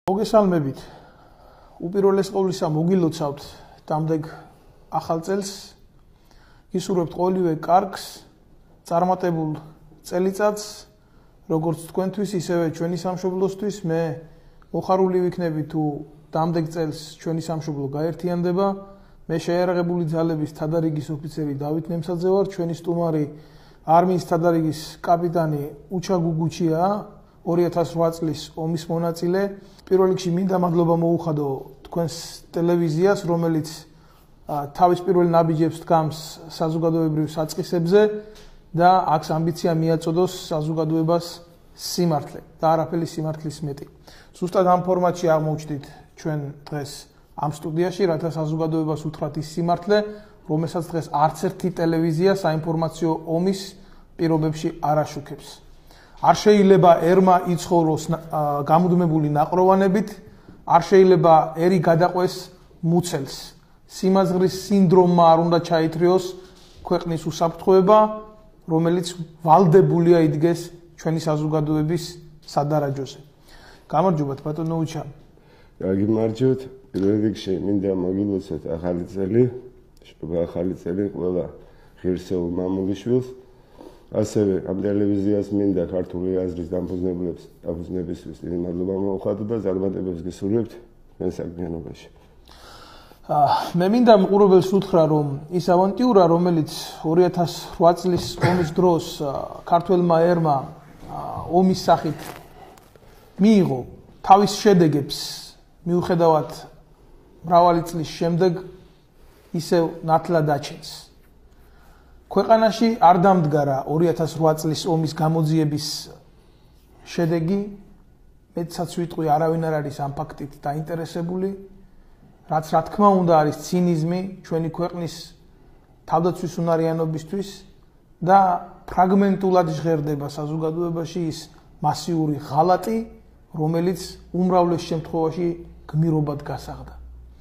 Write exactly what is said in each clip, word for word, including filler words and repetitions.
მოგესალმებით. უპირველეს ყოვლისა მოგილოცავთ დამდეგ ახალ წელს. გისურვებთ ყოველივე კარგს, წარმატებულ წელიწადს, როგორც თქვენთვის, ისევე ჩვენი სამშობლოსთვის. მე მოხარული ვიქნები თუ დამდეგ წელს ჩვენი სამშობლო გაერთიანდება. მე შეიარაღებული ძალების თადარიგის ოფიცერი დავით ნემსაძე ვარ, ჩვენი სტუმარი არმიის თადარიგის კაპიტანი უჩა გუგუჩია, ორი ათას რვა წლის ომის მონაწილე. პირველ რიგში მინდა მადლობა მოუხადო თქვენს ტელევიზიას, რომელიც თავის პირველ ნაბიჯებს დგამს საზოგადოებრივ საწყისებზე და აქვს ამბიცია მიაწოდოს საზოგადოებას სიმართლე და არაფერი სიმართლის მეტი. ზუსტად ამ ფორმატში აღმოჩნდით ჩვენ დღეს ამ სტუდიაში, რათა საზოგადოებას უთხრათ ის სიმართლე, რომელსაც დღეს არც ერთი ტელევიზია საინფორმაციო ომის პირობებში არ აშუქებს. არ შეიძლება ერმა იცხოვროს გამუდმებული ნაყროვანებით, არ შეიძლება ერი გადაყვეს მუცელს. სიმაზღრის სინდრომმა არ უნდა ჩაითრიოს ქვეყნის უსაფრთხოება, რომელიც ვალდებულია იდგეს ჩვენი საზოგადოების სადარაჯოზე. გამარჯობათ ბატონო უჩა. გაგიმარჯვეთ. პირველ რიგში მინდა მოგილოცოთ ახალი წელი, ახალი წელი ყველა ღირსეულ მამულიშვილს. ასევე ამ ტელევიზიას მინდა ქართული აზრის დამფუძნებლებს დამფუძნებისთვის დიდი მადლობა მოუხადო და წარმატებებს გისურვებთ თქვენ საქმიანობაში. მე მინდა მყურებელს უთხრა, რომ ის ავანტიურა, რომელიც ორი ათას რვა წლის ომის დროს ქართველმა ერმა ომის სახით მიიღო, თავის შედეგებს მიუხედავად მრავალი წლის შემდეგ ისევ ნათლად აჩენს. ქვეყანაში არ დამდგარა ორი ათას რვა წლის ომის გამოძიების შედეგი, მეცაც ვიტყვი, არავინ არ არის ამ ფაქტით დაინტერესებული, რაც რა თქმა უნდა არის ცინიზმი ჩვენი ქვეყნის თავდაცვის უნარიანობისთვის და ფრაგმენტულად ჟღერდება საზოგადოებაში ის მასიური ღალატი, რომელიც უმრავლეს შემთხვევაში გმირობად გასაღდა.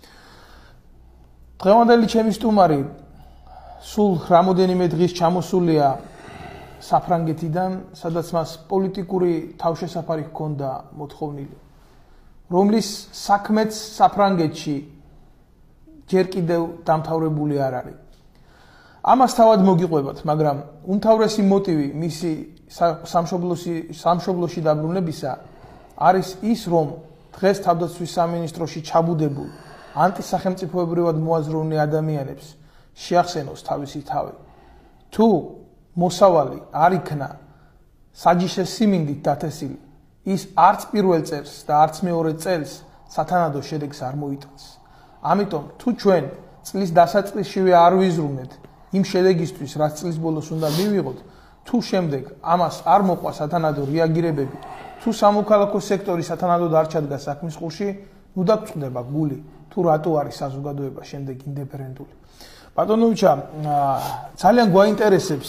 დღევანდელი ჩემი სტუმარი სულ რამოდენიმე დღის ჩამოსულია საფრანგეთიდან, სადაც მას პოლიტიკური თავშესაფარი ჰქონდა მოთხოვნილი, რომლის საქმეც საფრანგეთში ჯერ კიდევ დამთავრებული არ არის. ამას თავად მოგიყვებათ, მაგრამ უმთავრესი მოტივი მისი სამშობლოში სამშობლოში დაბრუნებისა არის ის, რომ დღეს თავდაცვის სამინისტროში ჩაბუდებულ ანტისახელმწიფოებრივად მოაზროვნე ადამიანებს შეახსენოს თავისი თავი. თუ მოსავალი არ იქნა საჯიშე სიმინდით დათესილი, ის არც პირველ წელს და არც მეორე წელს სათანადო შედეგს არ მოიტანს. ამიტომ თუ ჩვენ წლის დასაწყისშივე არ ვიზრუნეთ იმ შედეგისთვის, რაც წლის ბოლოს უნდა მივიღოთ, თუ შემდეგ ამას არ მოყვა სათანადო რეაგირებები, თუ სამოქალაქო სექტორი სათანადოდ არ ჩადგა საქმის ყურში, ნუ დაგწყდება გული, თუ რატო არის საზოგადოება შემდეგ ინდიფერენტული. ბატონო უჩა, ძალიან გვაინტერესებს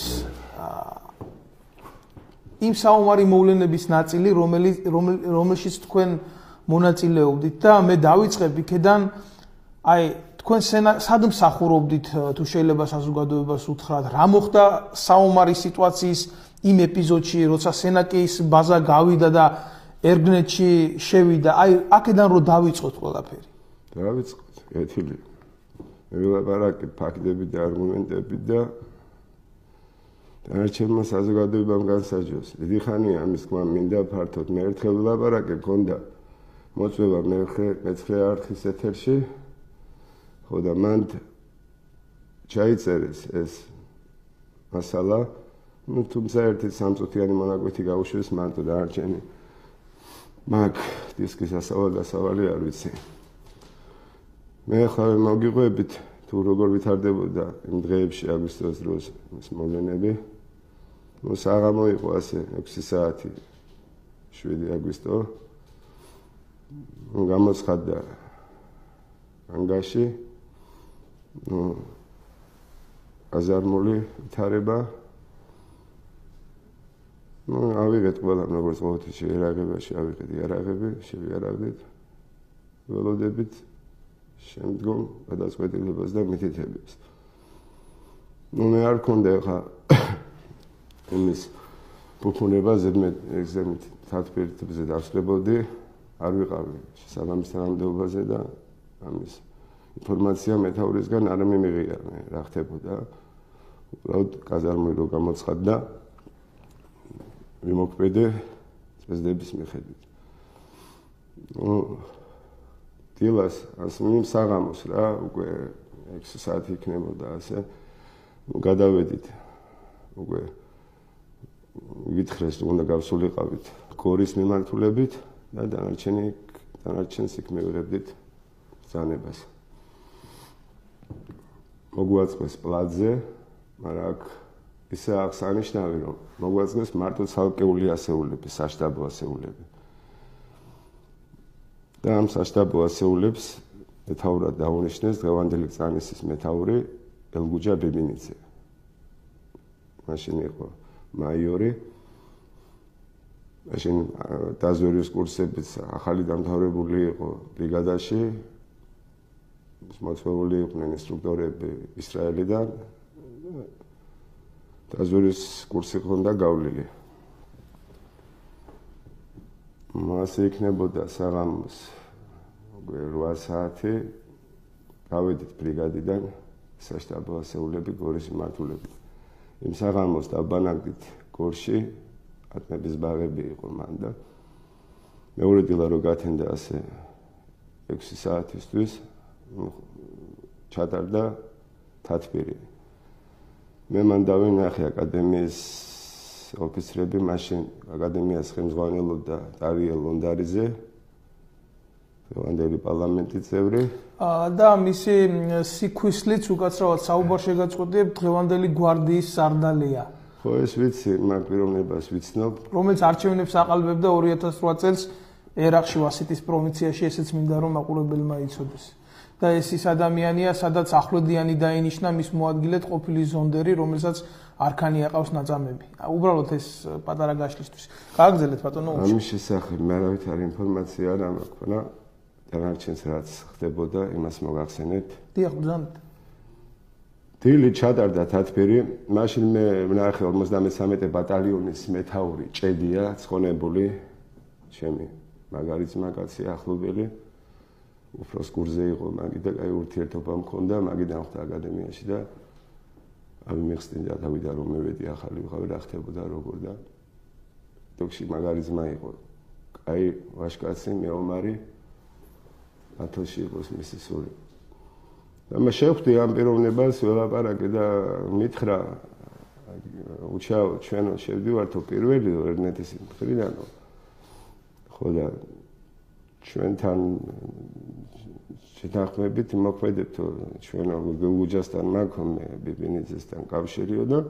იმ საომარი მოვლენების ნაწილი, რომელშიც თქვენ მონაწილეობდით და მე დავიწყებ იქედან, აი, თქვენ სად მსახურობდით, თუ შეიძლება საზოგადოებას უთხრათ, რა მოხდა საომარი სიტუაციის იმ ეპიზოდში, როცა სენაკის ბაზა გავიდა და ერგნეთში შევიდა, აი, აქედან რო დავიწყოთ ყველაფერი. დავიწყოთ, ეთილი. ვილაპარაკე ფაქტები და არგუმენტები და დანარჩენმა საზოგადოებამ განსაჯოს. დიდი ხანია ამის თქმა მინდა ფართოდ. მე ერთხელ ვილაპარაკე, მქონდა მოწვევა მეცხრე არხის ეთერში, ხო და მან ჩაიწერეს ეს მასალა, ну თუმცა ერთი სამწუთიანი მონაკვეთი გაუშვეს მარტო დანარჩენი მაგ დისკის ასავალი არ ვიცი. მე ახლა მოგიყვებით თუ როგორ ვითარდებოდა იმ დღეებში აგვისტოს დროს ეს მოვლენები. ნუ საღამო იყო ასე ექვსი საათი შვიდი აგვისტო. ნუ გამოცხადდა ანგაში ნუ აზარმული ვითარება. ნუ ავიღეთ ყველამ როგორც ყოველთვის შეიარაღებაში ავიღეთ იარაღები, შევიარაღდით, ველოდებით შემდგომ გადაწყვეტილებას და მითითებებს. ნუ მე არ მქონდა ხა იმის ფუფუნება ზედმეტ ეგზემით თათბირთებზე დავსწრებოდი, არ ვიყავი შესაბამის თანამდებობაზე და ამის ინფორმაცია მეთაურისგან არ მიმიღია რა ხდებოდა. უბრალოდ კაზარმული რო გამოცხადდა ვიმოქმედე წესდების მიხედვით. ნუ დილას ასმიმ საღამოს რა უკვე ექვსი საათი იქნებოდა ასე. ნუ გადავედით უკვე ვითხრეს უნდა გავსულიყავით გორის მიმართულებით და დანარჩენი დანარჩენს იქ მივიღებდით ბრძანებას. მოგვაწყეს პლაძზე, მაგრამ აქ ისე აღსანიშნავი რომ მოგვაწყეს მარტო ცალკეული ასეულები, საშტაბო ასეულები. და ამ საშტაბო ასეულებს მეთაურად დაუნიშნეს დღევანდელი წანისის მეთაური ელგუჯა ბებინიძე. მაშინ იყო მაიორი. მაშინ დაზვერვის კურსებიც ახალი დამთავრებული იყო ბრიგადაში. მოწვეული იყვნენ ინსტრუქტორები ისრაელიდან. დაზვერვის კურსი ჰქონდა გავლილი. მას იქნებოდა საღამოს რვა საათი. გავედით ბრიგადიდან საშტაბო ასეულები გორის მიმართულებით. იმ საღამოს დავბანაგდით გორში, ატმების ბაღები იყო მან და მეორე დილა რო გათენდა ასე ექვსი საათისთვის ჩატარდა თათბირი. მე მან დავინახე აკადემიის ოფიცრები, მაშინ აკადემიას ხელმძღვანელობდა ტარიელ ლონდარიძე, დღევანდელი პარლამენტის წევრი. და მისი სიქვისლიც უკაცრავად საუბარში გაწყვეტიებ დღევანდელი გვარდიის სარდალია. ხო, ეს ვიცი, მაგ პიროვნებას ვიცნობ. რომელიც არჩევნებს აყალბებდა ორი ათას რვა წელს ერაყში ვასიტის პროვინციაში, ესეც მინდა რომ მაყურებელმა იცოდეს. და ეს ის ადამიანია, სადაც ახლოდიანი დაინიშნა მის მოადგილედ ყოფილი ზონდერი, რომელსაც არქანი აყავს ნაწამები. უბრალოდ ეს პატარა გაშლისთვის. გააგზელეთ ბატონო. ამის შესახებ მე არავითარი ინფორმაცია არ მაქვს და დანარჩენს რაც ხდებოდა, იმას მოგახსენეთ. დიახ, ბრძანეთ. დილით ჩატარდა თათბირი, მაშინ მე ვნახე ორმოცდამესამე ბატალიონის მეთაური ჭედია, ცხონებული, ჩემი მაგარი ძმაკაცი ახლობელი. უფროს კურსზე იყო მაგი და კაი ურთიერთობა მქონდა, მაგიდან ხვდა აკადემიაში და ამიმიხსნიდა დავიდა რომ მევედი ახალი ვიყავი რა ხდებოდა როგორ და დოქში მაგარი ძმა იყო. კაი ვაშკაცი, მეომარი ათოში იყოს მისი სული. და მე შევხვდი ამ პიროვნებას ველაპარაკე და მითხრა უჩაო ჩვენო შევდივართო პირველი ერნეთის მხრიდანო. ხო და ჩვენთან შეთანხმებით მოქმედებთო ჩვენო გუჯასთან მაქვს მე ბიბინიძესთან კავშირიო და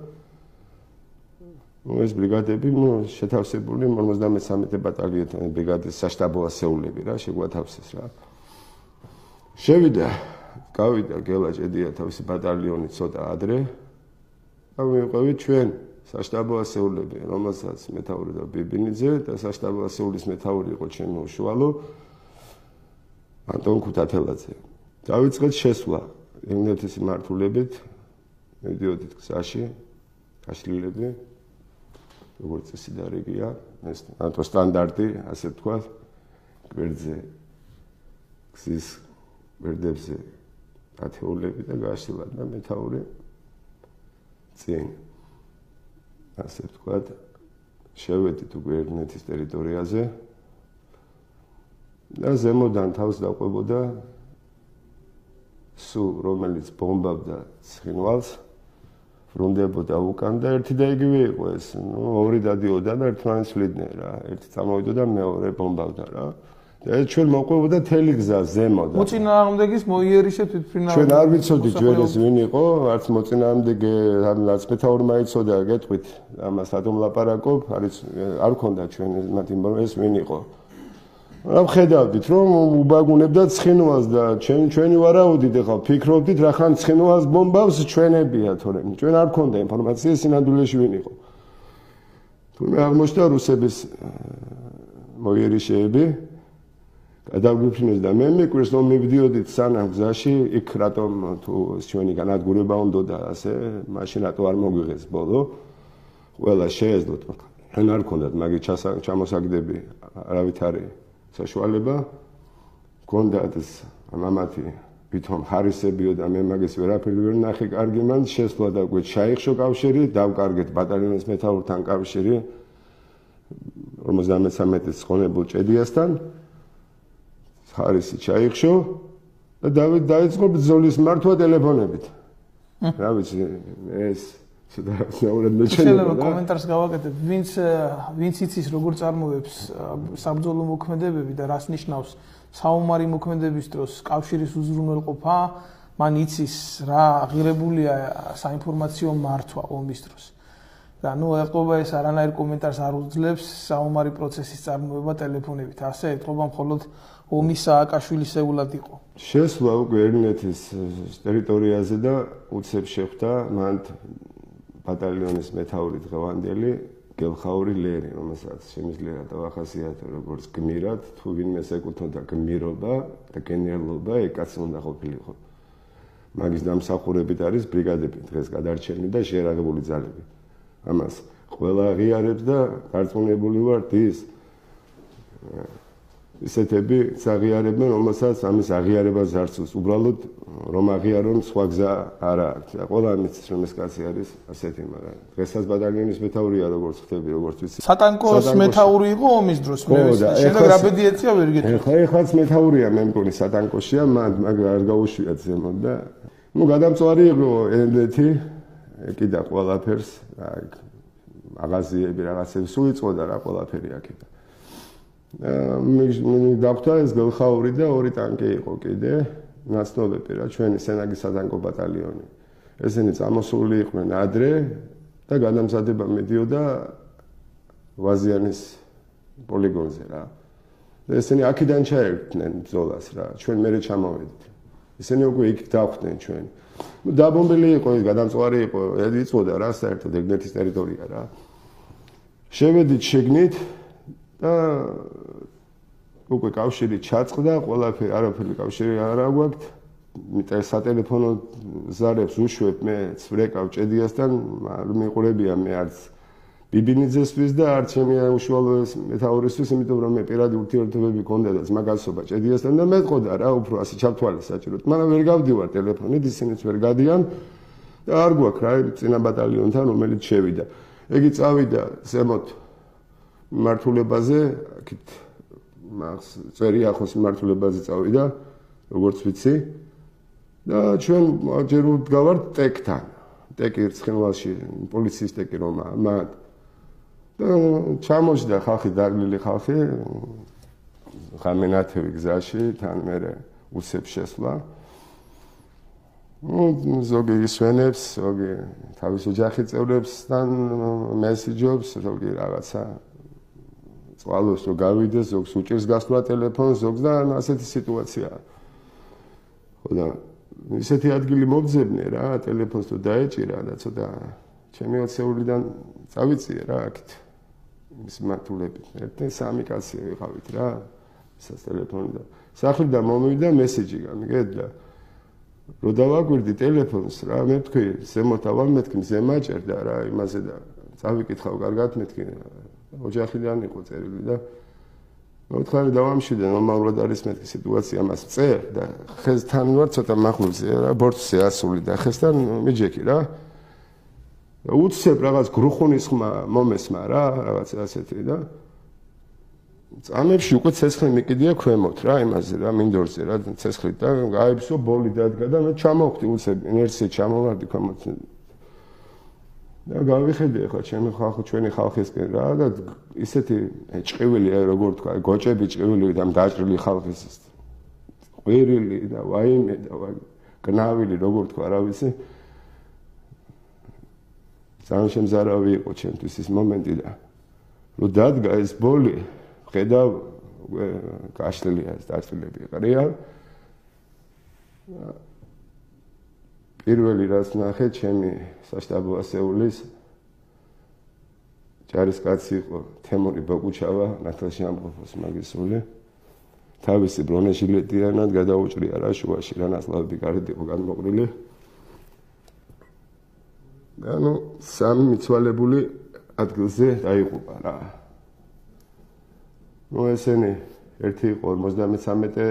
ეს ბრიგადები შეთავსებული ორმოცდამესამე ბატალიონთან ბრიგადის საშტაბო ასეულები რა შეგვათავსეს რა. შევიდა გავიდა გელა ჭედია თავისი ბატალიონი ცოტა ადრე და მივყვევით ჩვენ საშტაბო ასეულები, რომელსაც მეთაურობდა ბიბინიძე და საშტაბო ასეულის მეთაური იყო ჩემი უშუალო ანტონ ქუთათელაძე. დავიწყეთ შესვლა ერნეთის მიმართულებით, მივდიოდით გზაში, გაშლილები, როგორც წესი და რეგია, ეს ანტო სტანდარტი, ასე ვთქვათ, გვერდზე გზის გვერდებზე ათეულები და გაშლა და მეთაური წინ. ასე ვთქვათ, შევედით უკვე ერნეთის ტერიტორიაზე და ზემოდან თავს დაყვებოდა სუ, რომელიც ბომბავდა ცხინვალს, ვრუნდებოდა უკან და ერთი და იგივე იყო ეს, ნუ ორი დადიოდა და ერთმანეთს ვლიდნენ რა, ერთი წამოვიდოდა მეორე ბომბავდა რა. და ჩვენ მოყვებოდა თელი გზა ზემოდან. მოწინააღმდეგის მოიერიშე თვითმფრინავი. ჩვენ არ ვიცოდით ჯერ ეს ვინ იყო, არც მოწინააღმდეგე რაც მეთაურმა იცოდა, გეტყვით, ამას რატომ ლაპარაკობ, არის არ გქონდა ჩვენ მათი ეს ვინ იყო. რა ხედავდით რომ უბაგუნებდა ცხინვალს და ჩვენ ჩვენი ვარაუდით ახლა ფიქრობდით რახან ცხინვალს ბომბავს ჩვენებია თორემ ჩვენ არ გქონდა ინფორმაცია სინამდვილეში ვინ იყო. თუმცა აღმოჩნდა რუსების მოიერიშეები გადაგვიფრინეს და მე მეკვირს რომ მივდიოდით სანამ გზაში იქ რატომ თუ ჩვენი განადგურება უნდა და ასე მაშინ რატო არ მოგვიღეს ბოლო ყველა შეეძლოთ ან არ გქონდათ მაგის ჩამოსაგდები არავითარი საშუალება გონდათ მამათი ვითომ ხარისებიო და მე მაგის ვერაფერი ვერ ნახე კარგი მან შესვლა და გვე ჩაიხშო კავშირი დავკარგეთ ბატალიონის მეთაურთან კავშირი ორმოცდამეცამეტის ხონებულ ჭედიასთან ხარისი ჩაიხშო და დავით დაიწყო ბრძოლის მართვა ტელეფონებით რა ვიცი ეს საერთოდ მე შეიძლება კომენტარს გავაკეთებ ვინც ვინც იცის როგორ წარმოებს საბრძოლო მოქმედებები და რას ნიშნავს საომარი მოქმედების დროს კავშირის უზრუნველყოფა მან იცის რა აღირებულია საინფორმაციო მართვა ომის დროს და ნუ ეტყობა ეს არანაირ კომენტარს არ უძლებს საომარი პროცესის წარმოება ტელეფონებით ასე ეტყობა მხოლოდ ომის სააკაშვილისეულად იყო შესვლა უკვე ერნეთის ტერიტორიაზე და უცებ შეხვდა მან ბატალიონის მეთაური დღევანდელი გელხაური ლერი, რომელსაც შემიძლია დავახასიათო როგორც გმირად, თუ ვინმეს ეკუთვნოდა გმირობა და გენერლობა, ეკაც უნდა ყოფილიყო. მაგის დამსახურებით არის ბრიგადები, დღეს გადარჩენილი და შეერაღებული ძალები. ამას ყველა აღიარებს და გარწმუნებული ვართ ის ისეთები აღიარებენ, რომელსაც ამის აღიარებას არ სურს. უბრალოდ რომ აღიარონ სხვა გზა არ აქვს. ყველა მის რომ ეს კაცი არის ასეთი, მაგრამ დღესაც ბატალიონის მეთაურია, როგორც ხდები, როგორც ვიცი. სატანკოს მეთაური იყო ომის დროს, მე ვიცი. შემდეგ რაბედი ეწია ვერ გეტყვი. ეხლა ეხლაც მეთაურია, მე მგონი სატანკოშია, მაგრამ არ გაუშვიათ ზემოთ და ნუ გადამწვარი იყო ენდეთი, ეკიდა ყველაფერს, აი მაღაზიები რაღაცები სულ იწყოდა რა ყველაფერი აქედა. მე დავხვდა ეს გელხაური და ორი ტანკი იყო კიდე. ნაცნობები რა ჩვენი სენაგის სატანკო ბატალიონი. ესენი წამოსული იყვნენ ადრე და გადამზადება მიდიოდა ვაზიანის პოლიგონზე რა. და ესენი აქედან ჩაერთნენ ბრძოლას რა. ჩვენ მერე ჩამოვედით. ესენი უკვე იქ დავხვდნენ ჩვენ. დაბომბილი იყო ეს გადამწვარი იყო, იწოდა რა საერთოდ ეგნეთის ტერიტორია რა. შევედით შეგნით და უკვე კავშირი ჩაწყდა, ყველაფერი არაფერი კავშირი არ აგვაქვთ. მე სატელეფონო ზარებს უშვებ, მე წვრეკავ ჭედიასთან, არ მიყურებია მე არც ბიბინიძესთვის და არც ჩემი უშუალო მეთაურისთვის, იმიტომ რომ მე პირადი ურთიერთობები მქონდა და ზმაგასობა ჭედიასთან და მეტყოდა რა, უფრო ასე ჩავთვალე საჭიროდ. მაგრამ ვერ გავდივარ ტელეფონით, ისინიც ვერ გადიან და არ გვაქვს რა, წინა ბატალიონთან რომელიც შევიდა. ეგი წავიდა ზემოთ მართულებაზე, აქეთ მას წერი ახოს მართულებაზე წავიდა, როგორც ვიცი. და ჩვენ ჯერ ვდგავართ ტეკთან. ტეკი ცხინვალში, პოლიციის ტეკი რომა, მათ და ჩამოშდა ხალხი, დაგლილი ხალხი, ხამენათევი გზაში, თან მერე უცებ შესვლა. ნუ ზოგი ისვენებს, ზოგი თავის ოჯახის წევრებსთან მესიჯობს, ზოგი რაღაცა წყვალოს რომ გავიდეს, ზოგს უჭირს გასვლა ტელეფონს, ზოგს და ასეთი სიტუაციაა. ხო და ისეთი ადგილი მომძებნე რა, ტელეფონს თუ დაეჭირა და ცოტა ჩემი ოცეულიდან წავიწიე რა აქეთ. ის მართულებით. ერთი სამი კაცი ვიყავით რა, ისაც ტელეფონი და სახლიდან მომივიდა მესიჯი გამიგეთ და რო დავაგვირდი ტელეფონს რა, მე თქვი, ზემოთ ავალ მეთქი, მზე მაჭერდა რა, იმაზე და წავიკითხავ კარგად მეთქი. ოჯახიდან იყო წერილი და მოთხარი დავამშვიდე, ნორმალურად არის მეთქი სიტუაცია, მას წერ და ხესთან ვარ ცოტა მახლუზე რა, ბორცზე ასული და ხესთან მიჯექი რა. და უცებ რაღაც გრუხუნის ხმა მომესმა რა, რაღაც ასეთი და წამებში უკვე ცეცხლი მიკიდია ქვემოთ რა, იმაზე რა, მინდორზე რა, ცეცხლით და გაიფსო ბოლი დადგა და მე ჩამოვხდი უცებ ინერციით ჩამოვარდი ქვემოთ. და გავიხედე ახლა ჩემი ხალხი, ჩვენი ხალხისკენ რა და ისეთი ჭყივილი, როგორ თქვა, გოჭები ჭყივილი და დაჭრილი ხალხის ყვირილი და ვაიმე და გნავილი, როგორ თქვა, რა ვიცი. ძალიან შემზარავი იყო ჩემთვის ის მომენტი და რო დადგა ეს ბოლი, ხედავ გაშლილია ეს დაჭრილები ყრია. პირველი რაც ნახე ჩემი საშტაბო ასეულის ჯარისკაცი იყო თემური ბაკუჩავა, ნათელში ამყოფოს მაგისული. თავისი ბრონეჟილეტიანად გადაუჭრია რა შუაში, რა ნასლავები გარეთ იყო განმოყრილი. და ნუ სამი მიცვალებული ადგილზე დაიღუპა რა. ნუ ესენი ერთი იყო ორმოცდამეცამეტე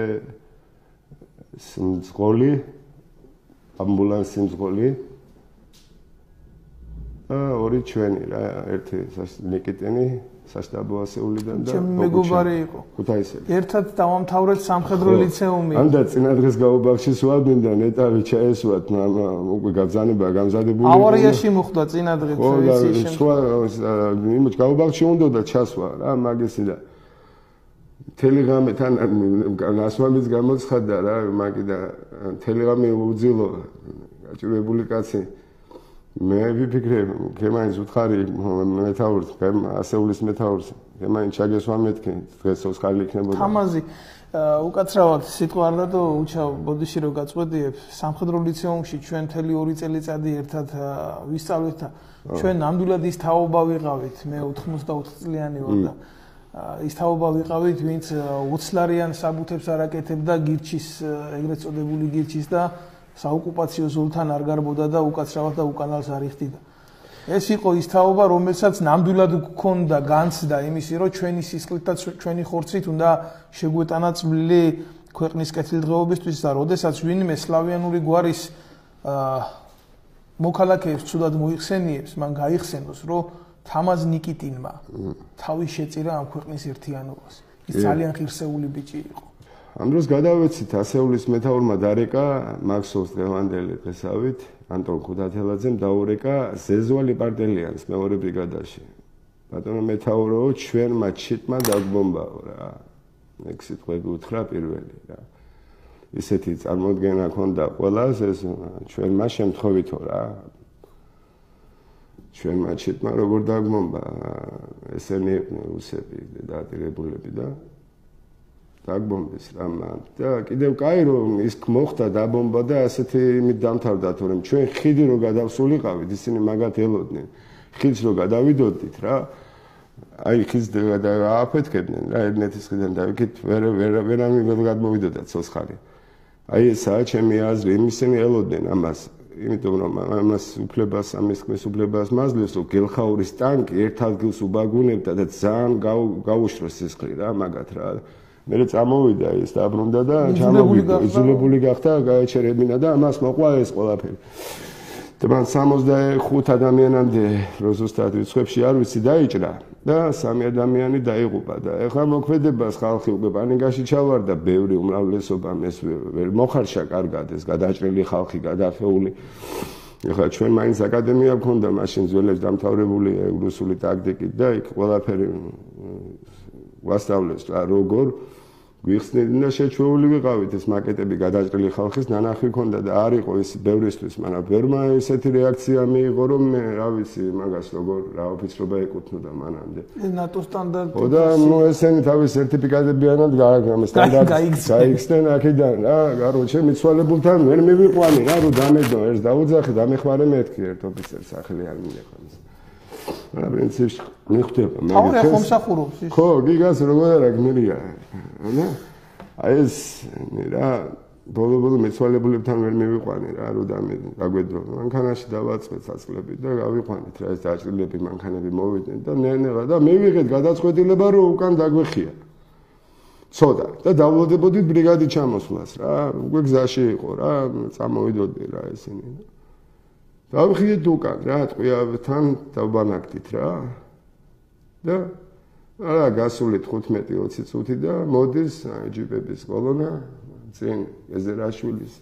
მძღოლი, ამბულანსი მძღოლი. და ორი ჩვენი რა, ერთი ნიკიტინი საშტაბო ასეულიდან და ჩემი მეგობარი იყო. ქუთაისელი. ერთად დავამთავრეთ სამხედრო ლიცეუმი. ანდა წინა დღეს გაუბავში სვავდნენ და ნეტავი ჩაესვათ, უკვე გაბზანება გამზადებული. ავარიაში მოხდა წინა დღეს ვიცი სხვა იმით გაუბავში უნდა და ჩასვა რა მაგისი და ტელეგრამთან ნასვამის გამოცხადდა რა მაგი და ტელეგრამი უძილო გაჭირებული კაცი მე ვიფიქრე გემაინს უთხარი მეთაურს ასეულის მეთაურს გემაინს ჩაგესვა მეთქი დღეს ოსკარი იქნებოდა თამაზი უკაცრავად სიტყვა არ დადო უჩავ ბოდიში რო გაწყვეტიებ სამხედრო ლიცეუმში ჩვენ მთელი ორი წელიწადი ერთად ვისწავლეთ და ჩვენ ნამდვილად ის თაობა ვიყავით მე ოთხმოცდაოთხ წლიანი ვარ და ის თაობა ვიყავით ვინც ოცლარიან საბუთებს არაკეთებდა გირჩის ეგრეთ წოდებული გირჩის და საოკუპაციო ზოლთან არ გარბოდა და უკაცრავად და უკანალს არ იხდიდა. ეს იყო ის თაობა, რომელსაც ნამდვილად გქონდა განცდა იმისი, რომ ჩვენი სისხლით და ჩვენი ხორცით უნდა შეგვეტანა წვლილი ქვეყნის კეთილდღეობისთვის და როდესაც ვინმე სლავიანური გვარის მოქალაქეებს ცუდად მოიხსენიებს, მან გაიხსენოს, რომ თამაზ ნიკიტინმა თავი შეწირა ამ ქვეყნის ერთიანობას. ის ძალიან ღირსეული ბიჭი იყო. ამ დროს გადავეცით ასეულის მეთაურმა დარეკა მაქსოვს დღევანდელი დღესავით ანტონ ხუდათელაძემ დაურეკა ზეზვალი პარტელიანს მეორე ბრიგადაში. ბატონო მეთაურო ჩვენმა ჩიტმა დაგბომბაო რა. ეგ სიტყვები უთხრა პირველი რა. ისეთი წარმოდგენა ჰქონდა ყველას ეს ჩვენმა შემთხვევითო რა. ჩვენმა ჩიტმა როგორ დაგბომბა ესენი იყვნენ რუსები დაატირებულები და დაგბომბეს რა მან და კიდევ კაი რომ ის მოხდა დაბომბა და ასეთი იმით დამთავრდა თორემ ჩვენ ხიდი რო გადავსულიყავით ისინი მაგათ ელოდნენ ხიდს რო გადავიდოდით რა აი ხიდს დააფეთქებდნენ რა ერნეთის ხიდან დავიქით ვერ ვერ ვერამი გადმოვიდოდა ცოცხალი აი ესაა ჩემი აზრი ისინი ელოდნენ ამას იმიტომ რომ ამას უფლებას ამის ხმის უფლებას მაძლევს რომ გელხაურის ტანკი ერთ ადგილს უბაგუნებდა და ძალიან გაუშროს სისხლი რა მაგათ რა მე წამოვიდა ის დაბრუნდა და ჩამოვიდა იძულებული გახდა გაეჩერებინა და ამას მოყვა ეს ყველაფერი და მან სამოცდახუთ ადამიანამდე როზუსტად რიცხვებში არ ვიცი დაიჭრა და სამი ადამიანი დაიღუპა და ეხლა მოქმედებას ხალხი უკვე პანიკაში ჩავარდა ბევრი უმრავლესობამ ეს ვერ მოხარშა კარგად ეს გადაჭრილი ხალხი გადაფეული ეხლა ჩვენ მაინც აკადემია გქონდა მაშინ ძველებს დამთავრებული რუსული ტაქტიკით და იქ ყველაფერი ვასწავლეს რა როგორ გვიხსნიდნენ და შეჩვეული ვიყავით ეს მაკეტები გადაჭრილი ხალხის ნანახი ქონდა და არ იყო ის ბევრისთვის მაგრამ ბევრმა ესეთი რეაქცია მიიღო რომ მე რა ვიცი მაგას როგორ რა ოფიცრობა ეკუთვნოდა მანამდე ნატო სტანდარტი ხო და ნუ ესენი თავის სერტიფიკატებიანად გააგრამ სტანდარტი გაიხსნენ აქედან რა გაროჩე მიცვალებულთან ვერ მივიყვანი რა რომ დამედო ეს დაუძახე დამეხმარე მეთქი ერთ ოფიცერს სახელი არ მინეხავს რა პრინციპში მიხვდება მე თავი ხომსახურობს ის ხო გიგას როგორ არა გმირია რა აი ეს რა ბოლო-ბოლო მეცვალებულებთან ვერ მივიყვანი რა რომ დაგვედრო მანქანაში დავაწყეთ საწყლები და გავიყვანეთ რა ეს დაჭრილები მანქანები მოვიდნენ და ნელა და მივიღეთ გადაწყვეტილება რომ უკან დაგვეხია ცოტა და დავლოდებოდით ბრიგადი ჩამოსვლას რა უკვე გზაში იყო რა წამოვიდოდი რა ესენი დავხიეთ უკან რა ტყვიავთან დავბანაკდით რა და არა გასულით ხუთმეტი ოცი წუთი და მოდის ჯიპების კოლონა წინ ეზერაშვილის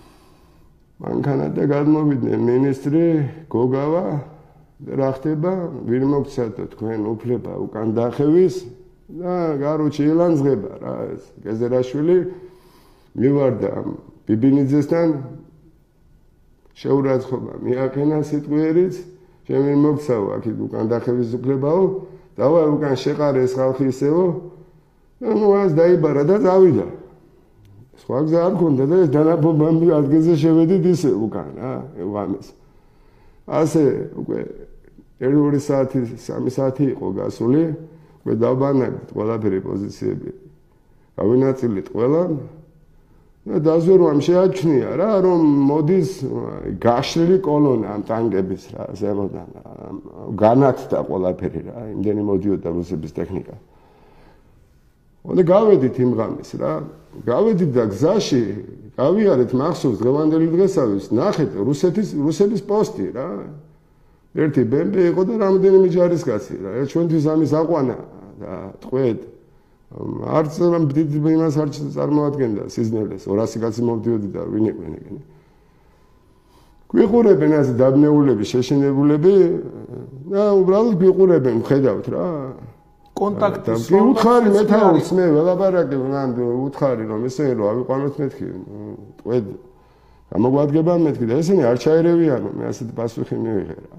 მანქანა და გადმოვიდნენ მინისტრი გოგავა და რა ხდება ვინ მოგცადო თქვენ უფლება უკან დახევის და გარუჩი ილანძღება რა ეს ეზერაშვილი მივარდა ბიბინიძესთან შეურაცხყოფა მიაქენა სიტყვიერიც ჩემი მოგცავა აქ უკან დახევის უფლებაო დავა უკან შეყარეს ხალხი ისევო და ნუ ეს დაიბარა და წავიდა სხვა გზა არ ქონდა და ეს დანაბომბამი ადგილზე შევედით ისე უკან რა ევამეს ასე უკვე ერთი საათი სამი საათი იყო გასული უკვე დავბანაკეთ ყველაფერი პოზიციები გავინაწილეთ ყველა და დაზვერვამ შეაჩნია რა რომ მოდის გაშლილი კოლონა ამ ტანკების რა ზემოდან განათდა ყველაფერი რა იმდენი მოდიოდა რუსების ტექნიკა და გავედით იმ ღამეს რა. გავედით და გზაში გავიარეთ მახსოვს დღევანდელი დღესათვის ნახეთ რუსეთის რუსების პოსტი რა. ერთი ბემბე იყო და რამდენიმე ჯარისკაცი რა. ჩვენთვის ამის აყვანა და თქვით არც დიდ იმას არ წარმოადგენდა სიზნელეს ორასი კაცი მოვდიოდი და ვინ იყვნენ ეგენი. გვიყურებენ ასე დაბნეულები, შეშინებულები და უბრალოდ გვიყურებენ, ხედავთ რა. კონტაქტის კი უთხარი მეთაურს მე ველაპარაკე მან უთხარი რომ ესე რომ ავიყვანოთ მეთქი ტყვედ გამოგვადგება მეთქი და ესენი არ ჩაერევიანო მე ასეთ პასუხი მივიღე რა.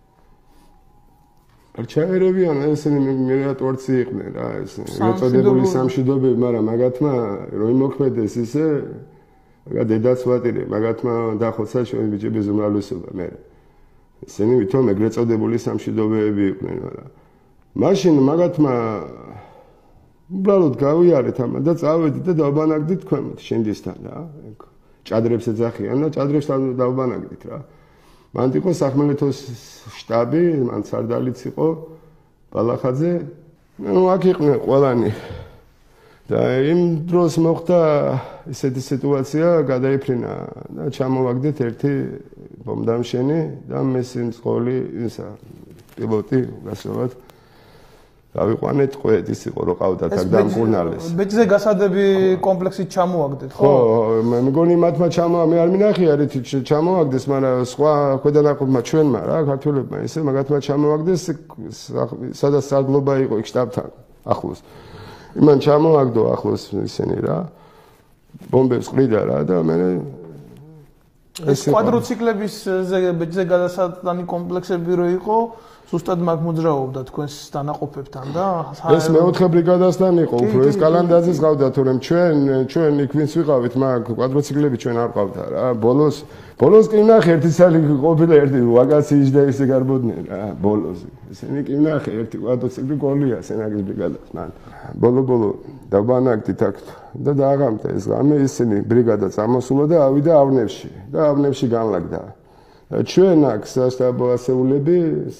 არ ჩაერევიანო ესენი მე რატორცი იყვნენ რა ეს ეწოდებული სამშვიდობები, მაგრამ მაგათმა რომ იმოქმედეს ისე მაგა დედაც ვატირე, მაგათმა დახოცა ჩვენი ბიჭების უმრავლესობა მე. ესენი ვითომ ეგრეთ წოდებული სამშვიდობეები იყვნენ, მაგრამ მაშინ მაგათმა უბრალოდ გავიარეთ ამან და წავედით და დავბანაგდით ქვემოთ შინდისთან რა. ჭადრებს ეძახიან და ჭადრებს დავბანაგდით რა. მანდ იყო სახმელეთოს შტაბი, მან სარდალიც იყო ბალახაძე. ნუ აქ იყვნენ ყველანი. და იმ დროს მოხდა ესეთი სიტუაცია, გადაიფრინა და ჩამოვაგდეთ ერთი ბომბდამშენი და მესიმწყოლი ისა პილოტი გასავად დავიყვანეთ ყვეთ ის იყო რომ ყავდათ აქ დამკურნალეს. ბეჭზე გასადები კომპლექსით ჩამოვაგდეთ, ხო? ხო, მე მგონი მათმა ჩამო მე არ მინახია ერთი ჩამოვაგდეს, მაგრამ სხვა ქვედანაყოფმა ჩვენმა რა ქართველებმა ესე მაგათმა ჩამოვაგდეს სადაც სარდლობა იყო იქ შტაბთან ახლოს. იმან ჩამოვაგდო ახლოს ისინი რა. ბომბებს ყრიდა რა და მე ეს კვადროციკლების ბეჭზე გადასატანი კომპლექსები რო იყო ზუსტად მაგ მოძრაობდა თქვენს დანაყოფებთან და ეს მეოთხე ბრიგადასთან იყო უფრო ეს კალანდაძის ყავდა თორემ ჩვენ ჩვენ იქ ვინც ვიყავით მაგ კვადროციკლები ჩვენ არ ყავდა რა ბოლოს ბოლოს კი ნახე ერთი სალი ყოფილა ერთი ვაგაცი იჯდა ისე გარბოდნენ რა ბოლოს ესენი კი ნახე ერთი კვადროციკლი გოლია სენაგის ბრიგადას მან ბოლო ბოლო დაბანაკდით აქ და დააღამდა ეს გამე ისინი ბრიგადა წამოსულა და ავიდა ავნებში და ავნებში განლაგდა ჩვენ აქ სასტაბო ასეულები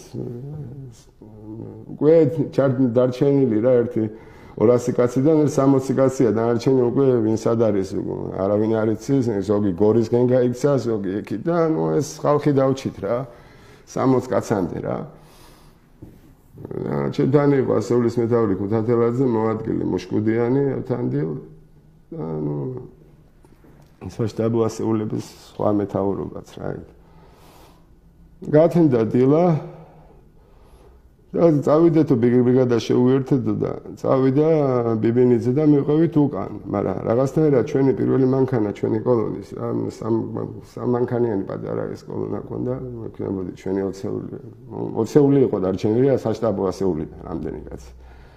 უკვე დარჩენილი რა ერთი ორასი კაციდან სამოცი კაცია დანარჩენი უკვე ვინც არ არის არავინ არ იცის ზოგი გორისკენ გაიქცა ზოგი იქით და ნუ ეს ხალხი დავჭით რა სამოცი კაცამდე რა ჩვენთან იყო ასეულის მეთაური ქუთათელაძე მოადგილი მუშკუდიანი ავთანდილ და ნუ სასტაბო ასეულების სხვა მეთაურობაც რა გათენდა დილა და წავიდეთო ბრიგადა შეუერთდო და წავიდა ბიბინიძე და მივყევით უკან მაგრამ რაღაცნაირად ჩვენი პირველი მანქანა ჩვენი კოლონის სამ სამ მანქანიანი პატარა ეს კოლონა ქონდა მეკნებოდი ჩვენი ოცეული ოცეული იყო დარჩენილი სასტაბო ასეული რამდენი კაცი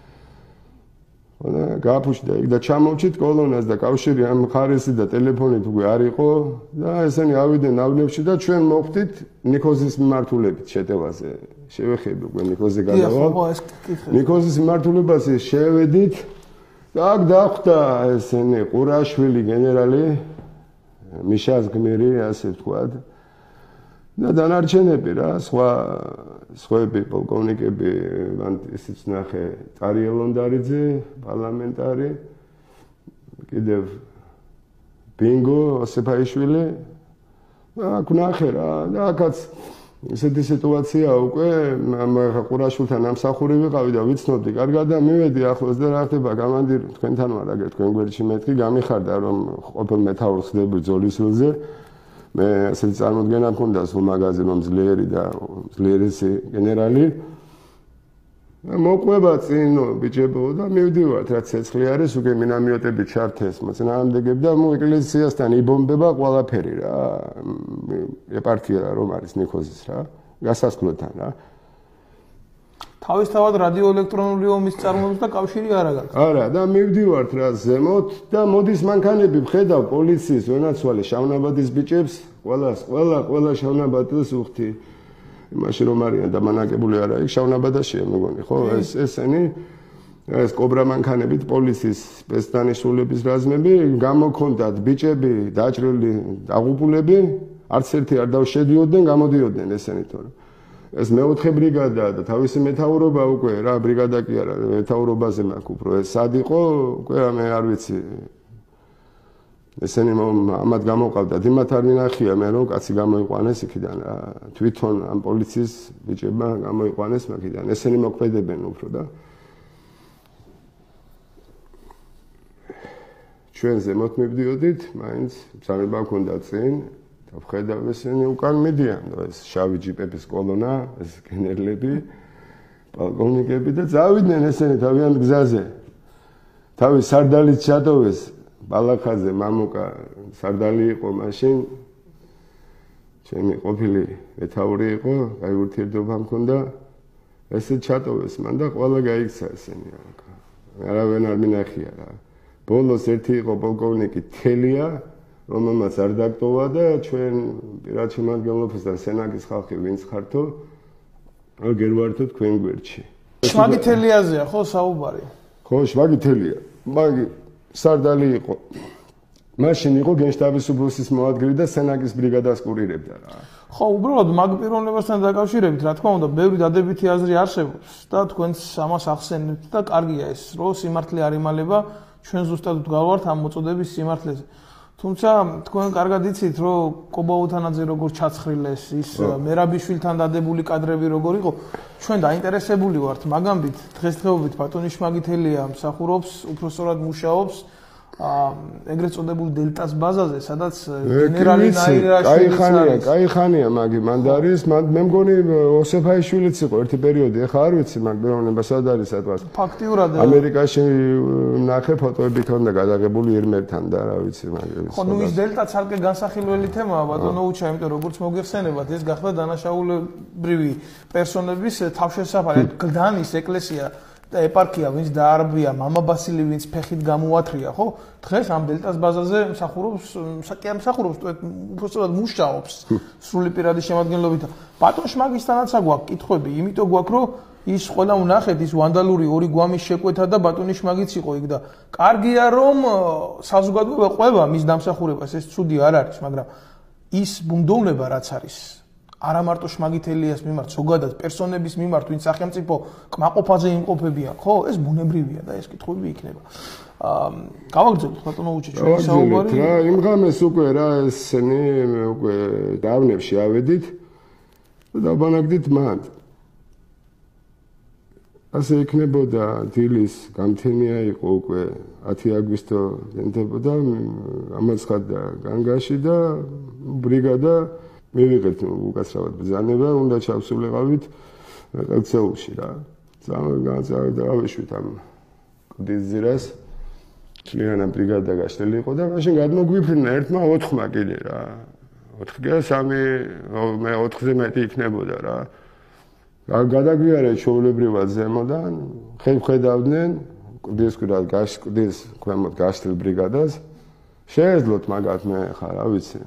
და გააფუჭდა იქ და ჩამოვჭით კოლონას და კავშირი ამ ხარისი და ტელეფონით უკვე არ იყო და ესენი ავიდნენ ავნებში და ჩვენ მოხვდით ნიკოზის მიმართულებით შეტევაზე შევეხები უკვე ნიკოზე გადავალ ნიკოზის მიმართულებაზე შევედით და აქ დახვდა ესენი ყურაშვილი გენერალი მიშას გმირი ასე ვთქვათ და დანარჩენები რა სხვა სხვები პოლკოვნიკები მან ისიც ნახე წარიელ ლონდარიძე პარლამენტარი კიდევ ბინგო ოსეფაიშვილი აქ ნახე რა და აქაც ესეთი სიტუაცია უკვე ყურაშვილთან ამსახური ვიყავი და ვიცნობდი კარგად და მივედი ახლოს და რა ხდება გამანდირი თქვენთან ვარ აგერ თქვენ გვერდში მეთქი გამიხარდა რომ ყოფილ მეთაურს ხდები ძოლისულზე მე ასეთი წარმოდგენა მქონდა სულ მაგაზე რომ ძლიერი და ძლიერესი გენერალი მოყვება წინო ბიჭებო და მივდივართ რაც ცეცხლი არის უკვე მინამიოტები ჩართეს მოწინააღმდეგები და მო ეკლესიასთან იბომბება ყველაფერი რა ეპარქია რომ არის ნიკოზის რა გასასვლელთან რა თავისთავად რადიოელექტრონული ომის წარმოებს და კავშირი არ აქვს. არა, და მივდივართ რა ზემოთ და მოდის მანქანები ვხედავ პოლიციის ვენაცვალე შავნაბადის ბიჭებს, ყველას, ყველა, ყველა შავნაბადის უხთი. იმაში რომ არიან დამანაკებული არა, იქ შავნაბადაშია მეგონი, ხო? ეს ესენი ეს კობრა მანქანებით პოლიციის სპეცდანიშნულების რაზმები გამოქონდათ ბიჭები, დაჭრილი, დაღუპულები, არც ერთი არ დავშედიოდნენ, გამოდიოდნენ ესენი თორე. ეს მეოთხე ბრიგადაა და თავისი მეთაურობა უკვე რა ბრიგადა კი არა მეთაურობაზე მაქვს უფრო ეს სად იყო უკვე მე არ ვიცი ესენი ამათ გამოყავდათ იმათ არ მინახია მე რომ კაცი გამოიყვანეს იქიდან რა თვითონ ამ პოლიციის ბიჭებმა გამოიყვანეს მაგიდან ესენი მოქმედებენ უფრო და ჩვენ ზემოთ მივდიოდით მაინც ბრძანება ჰქონდა წინ და ვხედავ ესენი უკან მიდიან ეს შავი ჯიპების კოლონა ეს გენერლები პოლკოვნიკები და წავიდნენ ესენი თავიანთ გზაზე თავის სარდალით ჩატოვეს ბალახაზე მამუკა სარდალი იყო მაშინ ჩემი ყოფილი მეთაური იყო აი ურთიერთობა მქონდა ესე ჩატოვეს მან და ყველა გაიქცა ესენი არავინ არ მინახია რა ბოლოს ერთი იყო პოლკოვნიკი თელია რომელმაც არ დაგტოვა და ჩვენ პირად შემადგენლობასთან სენაკის ხალხი ვინც ხართო აგერ ვართო თქვენ გვერდში შვაგი თელიაზეა ხო საუბარი ხო შვაგი თელია მაგი სარდალი იყო მაშინ იყო გენშტაბის უბოსის მოადგილე და სენაკის ბრიგადას კურირებდა რა ხო უბრალოდ მაგ პიროვნებასთან დაკავშირებით რა თქმა უნდა ბევრი დადებითი აზრი არსებობს და თქვენს ამას ახსენებთ და კარგია ეს რომ სიმართლე არ იმალება ჩვენ ზუსტად ვდგავართ ამ მოწოდების სიმართლეზე თუმცა თქვენ კარგად იცით რომ კობა უთანაძე როგორ ჩაცხრილეს ის მერაბიშვილთან დადებული კადრები როგორ იყო ჩვენ დაინტერესებული ვართ მაგამდით დღესდღეობით ბატონი შმაგითელია მსახურობს უпроსწორად მუშაობს ეგრეთ წოდებულ დელტას ბაზაზე სადაც გენერალი ნაირაშვილიც კაი კაი ხანია მაგი მანდარის მე მგონი ოსეფაიშვილიც იყო ერთი პერიოდი ეხა არ ვიცი მაგ პიროვნება სად არის სადღაც ფაქტიურად ამერიკაში ნახე ფოტოები თონდა გადაღებული ირმერთან და რა ვიცი მაგ ხო ნუ ის დელტა ცალკე განსახილველი თემაა ბატონო უჩა იმიტომ როგორც მოგიხსენებათ ეს გახდა დანაშაულებრივი პერსონების თავშესაფარი გლდანის ეკლესია და ეპარქია ვინც დაარბია მამა ბასილი ვინც ფეხით გამოათრია ხო დღეს ამ დელტას ბაზაზე მსახურობს საკია მსახურობს უბრალოდ მუშაობს სრული პირადი შემადგენლობით ბატონ შმაგისთანაც აქვს კითხვები იმიტომ გვაქვს რომ ის ყველა ვნახეთ ის ვანდალური ორი გვამის შეკვეთა და ბატონი შმაგიც იყო იქ და კარგია რომ საზოგადოება ყვება მის დამსახურებას ეს ცუდი არ არის მაგრამ ის ბუნდოვნება რაც არის არა მარტო შმაგითელიას მიმართ, ზოგადად პერსონების მიმართ, ვინც სახელმწიფო კმაყოფაზე იმყოფებიან, ხო? ეს ბუნებრივია და ეს კითხვები იქნება. აა, გავაგრძელებთ ბატონო უჩა ჩვენი საუბარი. რა, იმ ღამეს უკვე რა ესენი უკვე დავნებში ავედით და დაბანაკდით მანდ. ასე იქნებოდა დილის გამთენია იყო უკვე ათი აგვისტო ენდებოდა ამას ხდა განგაში და ბრიგადა მივიღეთ უკაცრავად ბრძანება, უნდა ჩავსულიყავით ყელცეულში რა. ძალიან განსაკუთრებით ავიშვით ამ კლდის ძირას. ჩლიანა ბრიგადა გაშლილი იყო და მაშინ გადმოგვიფრინა ერთმა ოთხმა კიდე რა. ოთხი და სამი მე ოთხზე მეტი იქნებოდა რა. გადაგვიარეთ ჩვეულებრივად ზემოდან, ხედავდნენ კლდის კვირას გაშკლდის ქვემოთ გაშლილ ბრიგადას. შეეძლოთ მაგათ მე ხარ, რა ვიცი.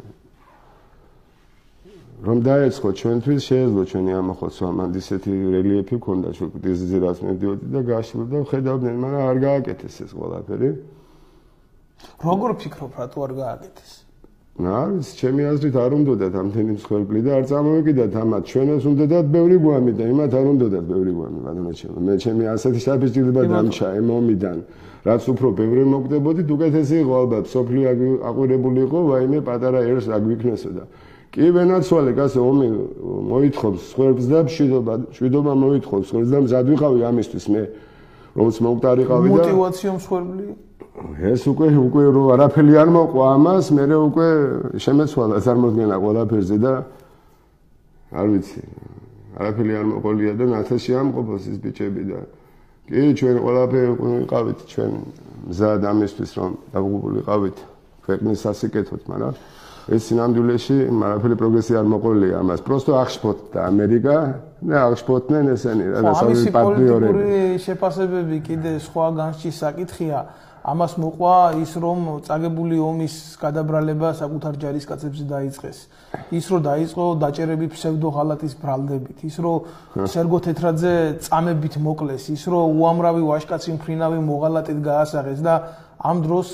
რომ დაეცხო ჩვენთვის შეეძლო ჩვენი ამახოცვა მანდ ისეთი რელიეფი ქონდა ჩვენ კლდის ძირას მივდიოდი და გაშლილ და ხედავდნენ, მაგრამ არ გააკეთეს ეს ყველაფერი. როგორ ფიქრობ რატო არ გააკეთეს? არის ჩემი აზრით არ უნდათ ამდენი მსხვერპლი და არ წამოვიკიდათ ამათ ჩვენს უნდათ ბევრი გვამი და იმათ არ უნდათ ბევრი გვამი ბატონო ჩემო მე ჩემი ასეთი შაბეჭდილება დამჩა ემომიდან რაც უფრო ბევრი მოგდებოდით უკეთესი იყო ალბათ სოფლიო აყვირებული იყო ვაიმე პატარა ერს აგვიქნესოდა კი ვენაცვალე კაცო ომი მოითხოვს სხვერპს და მშვიდობა მშვიდობა მოითხოვს სხვერპს და მზად ვიყავი ამისთვის მე როგორც მოვტარიყავი და мотивациო მსხვერპლი ეს უკვე უკვე რო არაფერი არ მოყვა ამას, მე უკვე შემეცვალა წარმოქმნა ყველაფერზე და არ ვიცი. არაფერი არ მოყოლია და ნათელში ამყოფოს ის ბიჭები და კი ჩვენ ყველაფერი ვიყავით ჩვენ მზად ამისთვის რომ დაგუყულიყავით ქვეყნის სასიკეთოდ, მაგრამ ეს სინამდვილეში არაფერი პროგრესი არ მოყოლია ამას. просто აღშფოთდა ამერიკა და აღშფოთდნენ ესენი რა და სამი პარტნიორები. პოლიტიკური შეფასებები კიდე სხვა განსჭი საკითხია. ამას მოყვა ის რომ წაგებული ომის გადაბრალება საკუთარ ჯარისკაცებზე დაიწყეს. ის რომ დაიწყო დაჭერები ფსევდო ღალატის ბრალდებით, ის რომ სერგო თეთრაძე წამებით მოკლეს, ის რომ უამრავი ვაჟკაცი მფრინავი მოღალატით გაასაღეს და ამ დროს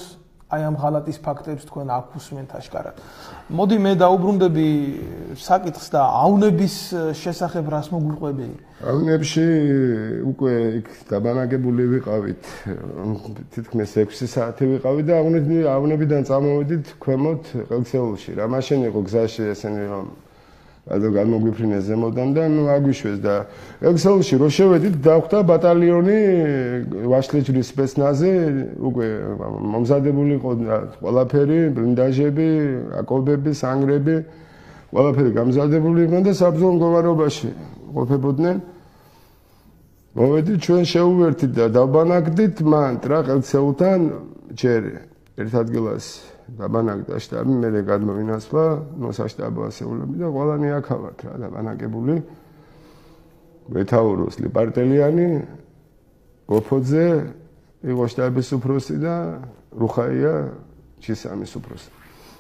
აი ამ ღალატის ფაქტებს თქვენ აქვსმენთ აშკარად. მოდი მე დაუბრუნდები საკითხს და ავნების შესახებ რას მოგიყვები? ავნებში უკვე იქ დაბანაკებული ვიყავით, თითქმის ექვსი საათი ვიყავით და ავნებიდან წამოვედით ქვემოთ ყელქსეულში. რა მაშინ იყო გზაში ესენი რომ ადო გამოგვიფრინეს ზემოდან და ნუ აგვიშვეს და ყელქსეულში რო შევედით დახვდა ბატალიონი ვაშლეჯრის სპეცნაზი უკვე მომზადებული იყო ყველაფერი, ბლინდაჟები, აკობები, სანგრები, ყველაფერი გამზადებული იყო და საბრძოლო მდგომარეობაში ყოფებოდნენ. მოვედით ჩვენ შეუვერთით და დავბანაკდით მან ტრა ყელქსეულთან ჯერ ერთ ადგილას დაბანაკდა შტაბი, მე გადმოვინაცვლა მოსაშტაბო ასეულები და ყველანი აქ ავართ რა დაბანაკებული. მეთაუროს ლიპარტელიანი, გოფოძე, იყო შტაბის უფროსი და რუხაია ჩისამის უფროსი.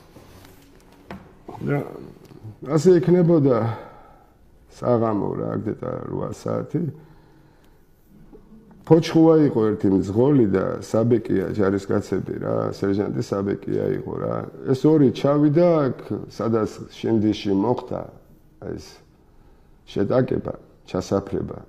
და ასე იქნებოდა საღამო რა გდეტა რვა საათი. ფოჩხუა იყო ერთი მძღოლი და საბეკია ჯარისკაცები რა, სერჟანტი საბეკია იყო რა. ეს ორი ჩავიდა აქ, სადაც შენდიში მოხდა ეს შეტაკება, ჩასაფრება.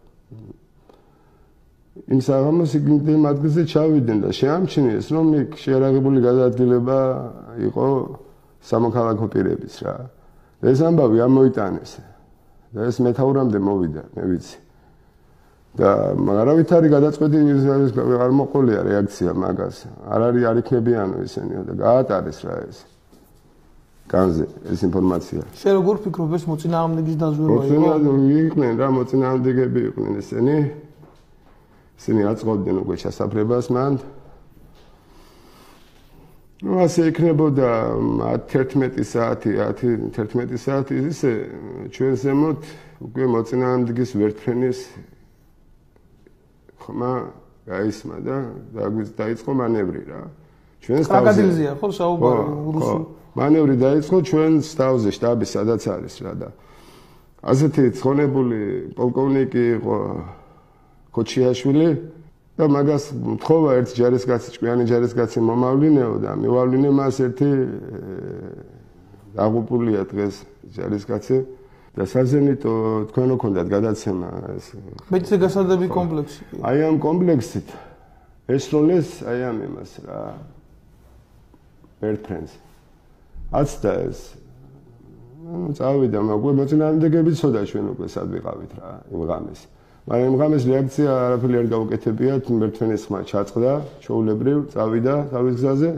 იმ საღამოს იმ ადგილზე ჩავიდნენ და შეამჩნიეს, რომ იქ შეერაღებული გადაადგილება იყო სამოქალაქო პირების რა. ეს ამბავი ამოიტანეს და ეს მეთაურამდე მოვიდა, მე ვიცი. და არავით არის გადაწყვეტი არ მოყოლია რეაქცია მაგას. არ არის არ იქნებიანო ესენიო და გაატარეს რა ეს. განზე ეს ინფორმაცია. შენ როგორ ფიქრობ ეს მოწინააღმდეგის დაზვერვა იყო? მოწინააღმდეგე იყვნენ რა, მოწინააღმდეგები იყვნენ ესენი. ესენი აწყობდნენ უკვე ჩასაფრებას მან. ნუ ასე იქნებოდა თერთმეტი საათი, თერთმეტი საათი ისე ჩვენ ზემოთ უკვე მოწინააღმდეგის ვერტფრენის ხმა გაისმა და დაიწყო მანევრი რა. ჩვენ სწავზე. კრაკადილზეა ხო საუბარი რუსულ. მანევრი დაიწყო ჩვენ სწავზე შტაბის სადაც არის რა და ასეთი ცხონებული პოლკოვნიკი იყო ქოჩიაშვილი და მაგას მთხოვა ერთ ჯარისკაცი, ჭკვიანი ჯარისკაცი მომავლინეო და მივავლინე მას ერთი დაღუპულია დღეს ჯარისკაცი და საზენიტო თქვენ ოქონდათ გადაცემა ეს მეცე გასადები კომპლექსი. აი ამ კომპლექსით ესროლეს აი ამ იმას რა ვერტფრენს აცდა ეს ну წავიდა მაგრამ მოწინააღმდეგები ცოდა ჩვენ უკვე სად ვიყავით რა იმ ღამეს მაგრამ იმ ღამეს რეაქცია არაფერი არ გავუკეთებიათ ვერტფრენის ხმა ჩაწყდა ჩაულებრივ წავიდა თავის გზაზე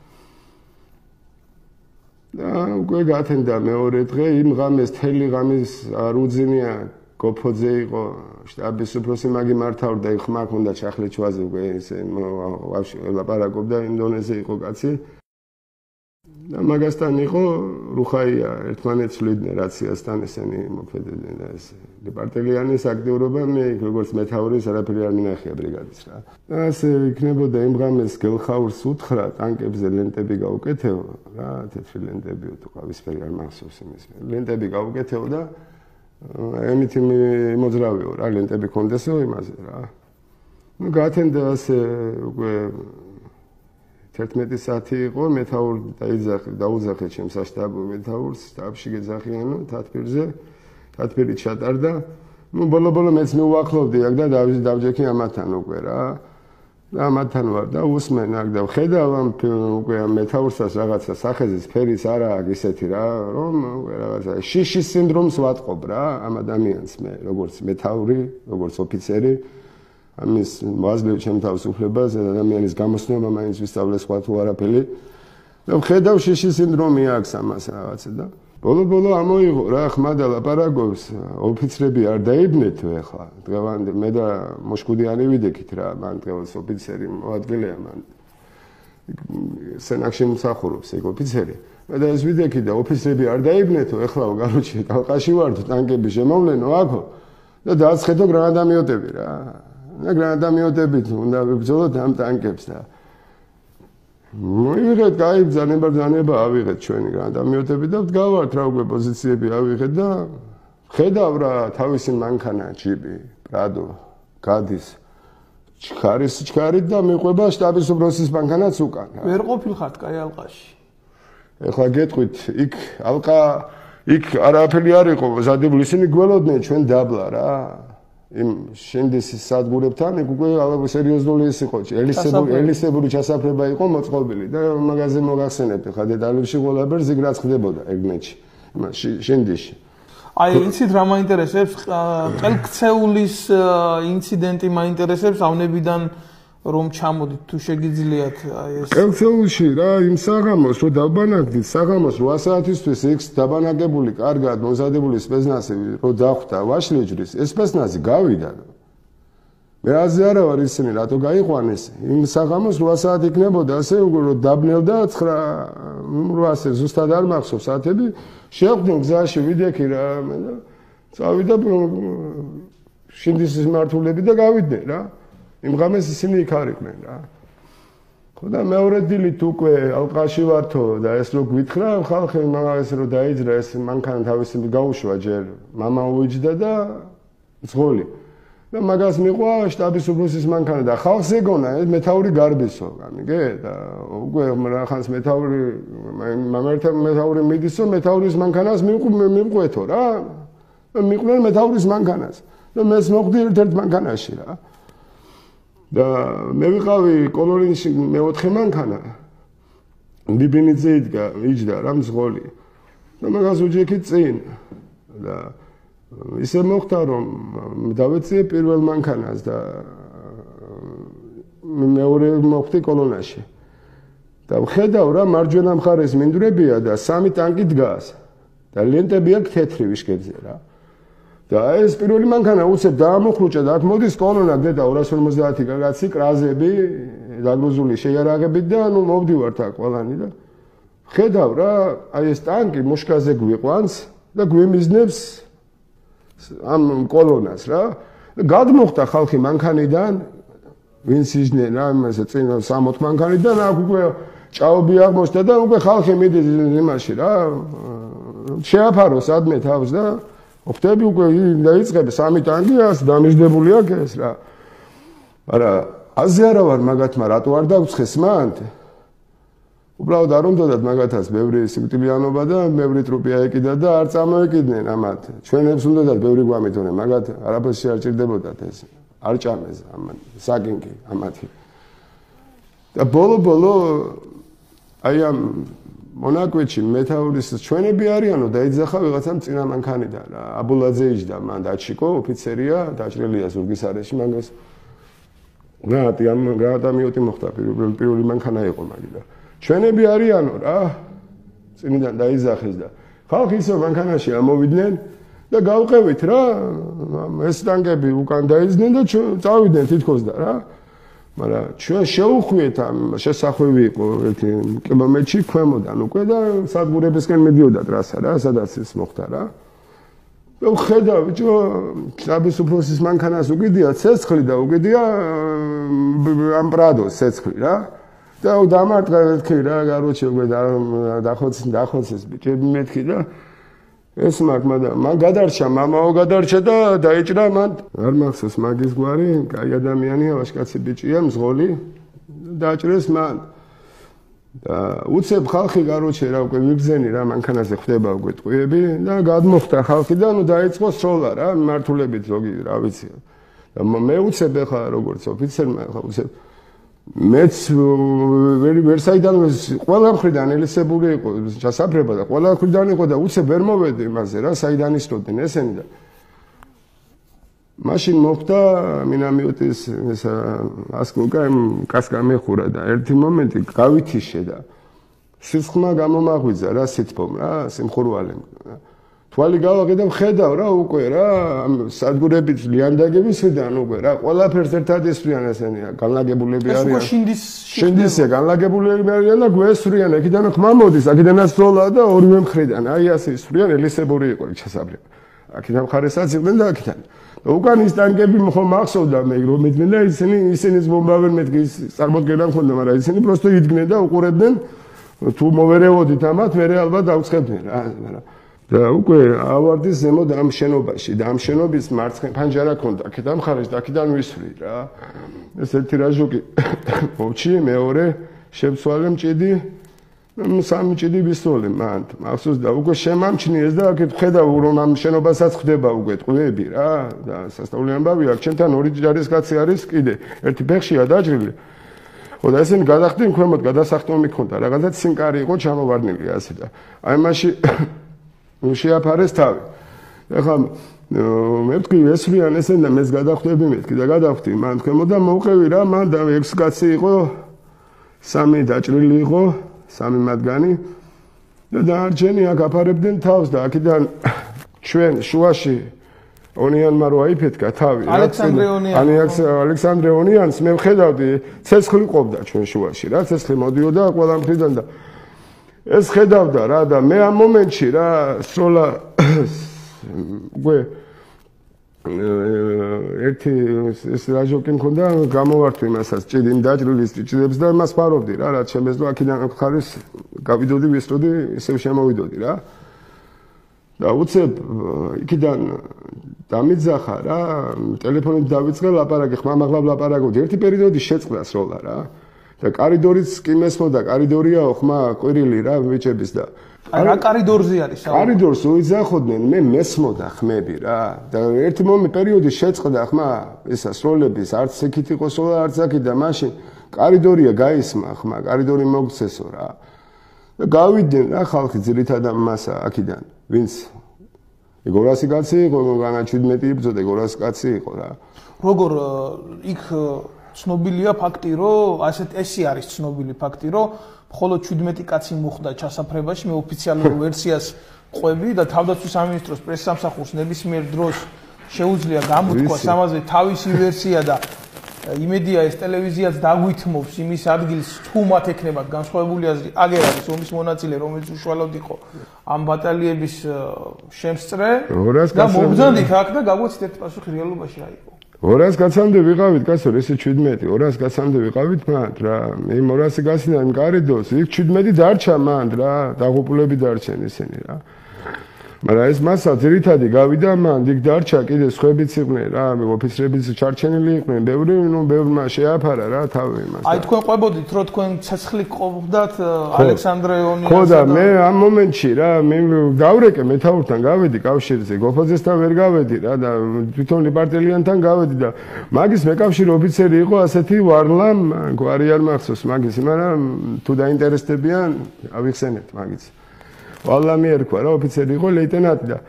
და უკვე გათენდა მეორე დღე იმ ღამეს თელი ღამის არ უძინია გოფოძე იყო შტაბის უფროსი მაგი მართავდა იმ ხმა ქონდა ჩახლეჩვაზე უკვე ესე ვაფშე ლაპარაკობდა იმ დონეზე იყო კაცი და მაგასთან იყო რუხაია ერთმანეთს ვლიდნენ რაციასთან ესენი მოქმედებდნენ და ეს დეპარტელიანის აქტიურობა მე როგორც მეთაურის არაფერი არ მინახია ბრიგადის რა და ასე იქნებოდა იმ ღამეს გელხაურს უთხრა ტანკებზე ლენტები გაუკეთეო რა თეთრი ლენტებიო თუ ყავისფერი არ მახსოვს იმის ლენტები გაუკეთეო და ემითი მოძრავეო რა ლენტები კონდესო იმაზე რა ну გათენდა ასე უკვე თერთმეტი საათი იყო მეთაურ დაიძახე დაუძახე ჩემს საშტაბო მეთაურს შტაბში გეძახიანო თათბირზე თათბირი ჩატარდა ну ბოლო-ბოლო მეც მივუახლოვდი აქ და დავჯექი ამათთან უკვე რა და ამათთან ვარ და უსმენ აქ და ხედავ ამ უკვე ამ მეთაურსაც რაღაცა სახეზის ფერის არა აქვს ისეთი რა რომ უკვე რაღაცა შიშის სინდრომს ვატყობ რა ამ ადამიანს მე როგორც მეთაური როგორც ოფიცერი ამის მოაზრებ ჩემ თავისუფლებას ადამიანის გამოსნობა მაინც ვისწავლე სხვა თუ არაფერი და ხედავ შიშის სინდრომი აქვს ამას რაღაცა და ბოლო-ბოლო ამოიღო რა ხმა და ლაპარაკობს ოფიცრები არ დაიბნეთო ეხლა დღევანდელ მე და მოშკუდიანი ვიდექით რა მან დღეს ოფიცერი მოადგილეა მან სენაკში მსახურობს ეგ ოფიცერი მე და ეს ვიდექით და ოფიცრები არ დაიბნეთო ეხლა გარუჩი ტალყაში ვართ ტანკები შემოვლენო აქო და დააცხედო გრანატამიოტები რა და გრანატამიოტებით უნდა ვიბრძოლოთ ამ ტანკებს და მოიგეთ კაი ბრძანება ბრძანება ავიღეთ ჩვენი გრანატამიოტები და ვდგავართ რა უკვე პოზიციები ავიღეთ და ხედავ რა თავისი მანქანა ჯიპი პრადო გადის ჩქარის ჩქარით და მიყვება შტაბის უბრალოდ მანქანაც უკან. ვერ ყოფილხართ კაი ალყაში. ეხლა გეტყვით, იქ ალყა იქ არაფერი არ იყო, ზადებული ისინი გველოდნენ ჩვენ დაბლა რა. იმ შენდესის სადგურებთან იქ უკვე ალბათ სერიოზული ის იყო, ელისებური ელისებური ჩასაფრება იყო მოწყობილი და მაგაზე მოგახსენებთ ხა დეტალებში ყველაფერს იქ რაც ხდებოდა ეგნეთში, შენდესში. აი, იცით რა მაინტერესებს? ყელქცეულის ინციდენტი მაინტერესებს ავნებიდან რომ ჩამოდით თუ შეგიძლიათ აი ეს ყელქცეულში რა იმ საღამოს რომ დაბანაკდით საღამოს რვა საათისთვის იქ დაბანაკებული კარგად მომზადებული სპეცნაზი რომ დახვდა ვაშლიჯრის ეს სპეცნაზი გავიდა მე აზე არა ვარ ისინი რატო გაიყვანეს იმ საღამოს რვა საათი იქნებოდა ასე უკვე რომ დაბნელდა ცხრა რვასე ზუსტად არ მახსოვს საათები შევხვდნენ გზაში ვიდექი რა მე და წავიდა შინდისის მართულები და გავიდნენ რა იმ ღამეს ისინი იქ არიყვნენ რა. ხო და მეორე დილით უკვე ალყაში ვართო და ეს რო გვითხრა ხალხი მაგას რო დაიძრა ეს მანქანა თავისი გაუშვა ჯერ მამა უიჯდა და ზღოლი. და მაგას მიყვა შტაბის უფროსის მანქანა და ხალხს ეგონა ეს მეთაური გარბისო, გამიგე და უკვე რახანს მეთაური მამერთა მეთაური მიდისო მეთაურის მანქანას მიყვეთო რა. მიყვნენ მეთაურის მანქანას. და მეც მოხდი ერთ-ერთ მანქანაში რა. და მე ვიყავი კოლორინში მეოთხე მანქანა ბიბინიძე იდგა იჯდა რა მძღოლი და მაგას უჯექით წინ და ისე მოხდა რომ დავეციე პირველ მანქანას და მეორე მოხდი კოლონაში და ვხედავ რა მარჯვენა მხარეს მინდვრებია და სამი ტანკი დგას და ლენტები აქვს თეთრი ვიშკებზე რა და ეს პირველი მანქანა უცებ დაამოხრუჭა და აქ მოდის კოლონა დედა ორას ორმოცდაათი კაცი კრაზები დაგრუზული შეიარაღებით და ნუ მოვდივართ აქ ყველანი და ხედავ რა აი ეს ტანკი მუშკაზე გვიყვანს და გვიმიზნებს ამ კოლონას რა გადმოხდა ხალხი მანქანიდან ვინც იჯდნენ რა იმასე წინ სამოთხ მანქანიდან აქ უკვე ჭაობი აღმოჩნდა და უკვე ხალხი მიდის იმაში რა შეაფარო სადმე თავს და ხტები უკვე დაიწყებს სამი ტანგიას დამიждებული აქვს ეს რა. არა, აზე არა ვარ მაგათმა რატო არ დაგვცხეს მან? უბრალოდ არ უნდათ მაგათაც ბევრი სიმტილიანობა და ბევრი ტრუპია ეკიდა და არ წამოეკიდნენ ამათ. ჩვენებს უნდათ ბევრი გვამეთონენ, მაგათ არაფერში არ ჭირდებოდათ ეს. არ ჭამეს ამათ, საკინკი ამათი. და ბოლო-ბოლო აი ამ მონაკვეთში მეთაურის ჩვენები არიანო დაიძახა ვიღაცამ წინა მანქანიდან რა აბულაძე იჯდა მან დაჩიკო ოფიცერია დაჭრილია ზურგის არეში მაგას გრანატი ამ გრანატამიოტი მოხდა პირველი პირველი მანქანა იყო მაგიდა ჩვენები არიანო რა წინიდან დაიძახეს და ხალხი ისო მანქანაში ამოვიდნენ და გავყევით რა ეს ტანკები უკან დაიძნენ და წავიდნენ თითქოს და რა მაგრამ ჩვენ შეუხვიეთ ამ შესახვევი იყო ერთი კილომეტრში ქვემოდან უკვე და სადგურებისკენ მიდიოდა ტრასა რა სადაც ის მოხდა რა და ხედავ ბიჭო შტაბის უფროსის მანქანას უკიდია ცეცხლი და უკიდია ამ პრადოს ცეცხლი რა და დამარტყა მეთქი რა გაროჩე უკვე დახოცეს დახოცეს ბიჭები მეთქი და ეს მაგ მან გადარჩა მამაო გადარჩა და დაიჭრა მან არ მახსოვს მაგის გვარი კაი ადამიანია ვაშკაცი ბიჭია მძღოლი დაჭრეს მან და უცებ ხალხი გაროჩე რა უკვე მიგზენი რა მანქანაზე ხდება უკვე ტყუები და გადმოხდა ხალხი და ნუ დაიწყო სროლა რა მართულებით ზოგი რა ვიცი და მე უცებ ხა როგორც ოფიცერმა ხა უცებ მეც ვერ ვერ საიდან ყველა მხრიდან ელისებული იყო ჩასაფრება და ყველა მხრიდან იყო და უცებ ვერ მოვედი იმაზე რა საიდან ისროდნენ ესენი და მაშინ მოხდა მინამიოტის ეს ასკულკა კასკა მეხურა და ერთი მომენტი გავითიშე და სისხლმა გამომაღვიძა რა სითბომ რა სიმხურვალემ თვალი გავაღე და ვხედავ რა უკვე რა სადგურებით ლიანდაგებისგან უკვე რა ყველაფერს ერთად ესვრიან ესენია განლაგებულები არიან ეს შინდის შინდისე განლაგებულები არიან და გვესვრიან აქედან ხმა მოდის აქედანაც სროლა და ორივე მხრიდან აი ასე ისვრიან ელისებური იყო ჩასაბლება აქედან ხარესაც იყვნენ და აქედან უკან ის ტანკები მხოლოდ მახსოვდა მე რომ იდგნენ და ისინი ისინიც ბომბავენ მეთქი წარმოდგენა მქონდა მაგრამ ისინი просто იდგნენ და უყურებდნენ თუ მოვერეოდით ამათ მე ალბათ დავცხებდნენ რა მაგრამ და უკვე ავარდის ზემოთ ამ შენობაში და ამ შენობის მარცხენ ფანჯარა ქონდა აქედან მხარეს და აქედან ვისვრი რა ეს ერთი რაჟოკი მოვჩი მეორე შევცვალე მჭიდი სამი მჭიდი ვისროლე მან მახსოვს და უკვე შემამჩნიეს და აქეთ ხედავ რომ ამ შენობასაც ხდება უკვე ტყვეები რა და სასწაული ამბავი აქ ჩემთან ორი ჯარისკაცი არის კიდე ერთი ფეხშია დაჭრილი ხო და ესენი გადახდნენ ქვემოთ გადასახტომი ქონდა რაღაცა სინკარი იყო ჩამოვარდნილი ასე და აი მაში შეაფარეს თავი. ეხლა მე ვთქვი ესვრიან ესენ და მეც გადახვდები მეთქი და გადახვდი მან თქვენ და მოვყევი რა მან და ექვსი კაცი იყო სამი დაჭრილი იყო სამი მათგანი და დანარჩენი აქ აფარებდნენ თავს და აქედან ჩვენ შუაში ონიანმა რო აიფეთქა თავი ალექსანდრე ონიანი ალექსანდრე ონიანს მე ვხედავდი ცეცხლი ყოფდა ჩვენ შუაში რა ცეცხლი მოდიოდა ყველა მხრიდან და ეს ხედავდა რა და მე ამ მომენტში რა სროლა უკვე ერთი ეს რაჟოკი მქონდა გამოვართვი მასაც ჭიდი დაჭრილის ჭიდებს და მას ფარობდი რა რაც შემეძლო აქედან ხარის გავიდოდი ვისროდი ისევ შემოვიდოდი რა და უცებ იქიდან დამიძახა რა ტელეფონით დავიწყე ლაპარაკი ხმამაღლა ლაპარაკობდი ერთი პერიოდი შეწყდა სროლა რა და კარიდორიც კი მესმოდა კარიდორიაო ხმა ყვირილი რა ბიჭების და აი რა კარიდორზე არის კარიდორს უიძახოდნენ მე მესმოდა ხმები რა და ერთი მომენტი პერიოდი შეწყდა ხმა ისა სროლების არც იქით იყო სროლა არც აქეთ და მაშინ კარიდორია გაისმა ხმა კარიდორი მოგცესო რა და გავიდნენ რა ხალხი ძირითადად მასა აქიდან ვინც ეგორასი კაცი იყო განა შვიდმეტი იბრძოდა ეგორასი კაცი იყო რა როგორ იქ ცნობილია ფაქტი, რომ ასეთ ესე არის ცნობილი ფაქტი, რომ მხოლოდ შვიდმეტი კაცი მოხდა ჩასაფრებაში, მე ოფიციალურ ვერსიას ყვები და თავდაცვის სამინისტროს პრესსამსახურს ნებისმიერ დროს შეუძლია გამოთქვას ამაზე თავისი ვერსია და იმედია ეს ტელევიზიაც დაგვითმობს იმის ადგილს თუ მათ ექნებათ განსხვავებული აზრი აგერ არის ომის მონაწილე რომელიც უშუალოდ იყო ამ ბატალიების შემსწრე და მობრძანდით აქ და გაგვაცით ერთ პასუხი რეალობაში რა იყო ორას კაცამდე ვიყავით კაცო ესე შვიდმეტი ორას კაცამდე ვიყავით მანდ რა იმ ორასი კაციდან კარიდორს იქ შვიდმეტი დარჩა მანდ რა დაღუპულები დარჩენ ისინი რა მაგრამ ეს მასა ძირითადი გავიდა მანდ იქ დარჩა კიდე სხვებიც იყვნენ რა ოფიცრებიც ჩარჩენილი იყვნენ ბევრი ნუ ბევრმა შეაფარა რა თავი იმას აი თქვენ ყვებოდით რომ თქვენ ცეცხლი ყოფდათ ალექსანდრე ონიანსა ხო და მე ამ მომენტში რა მე გავრეკე მეთაურთან გავედი კავშირზე გოფოძესთან ვერ გავედი რა და თვითონ ლიპარტელიანთან გავედი და მაგის მეკავშირე ოფიცერი იყო ასეთი ვარლამ გვარი არ მახსოვს მაგის მაგრამ თუ დაინტერესდებიან ავიხსენებთ მაგის ვალამი ერქვა რა ოფიცერი იყო ლეიტენანტი და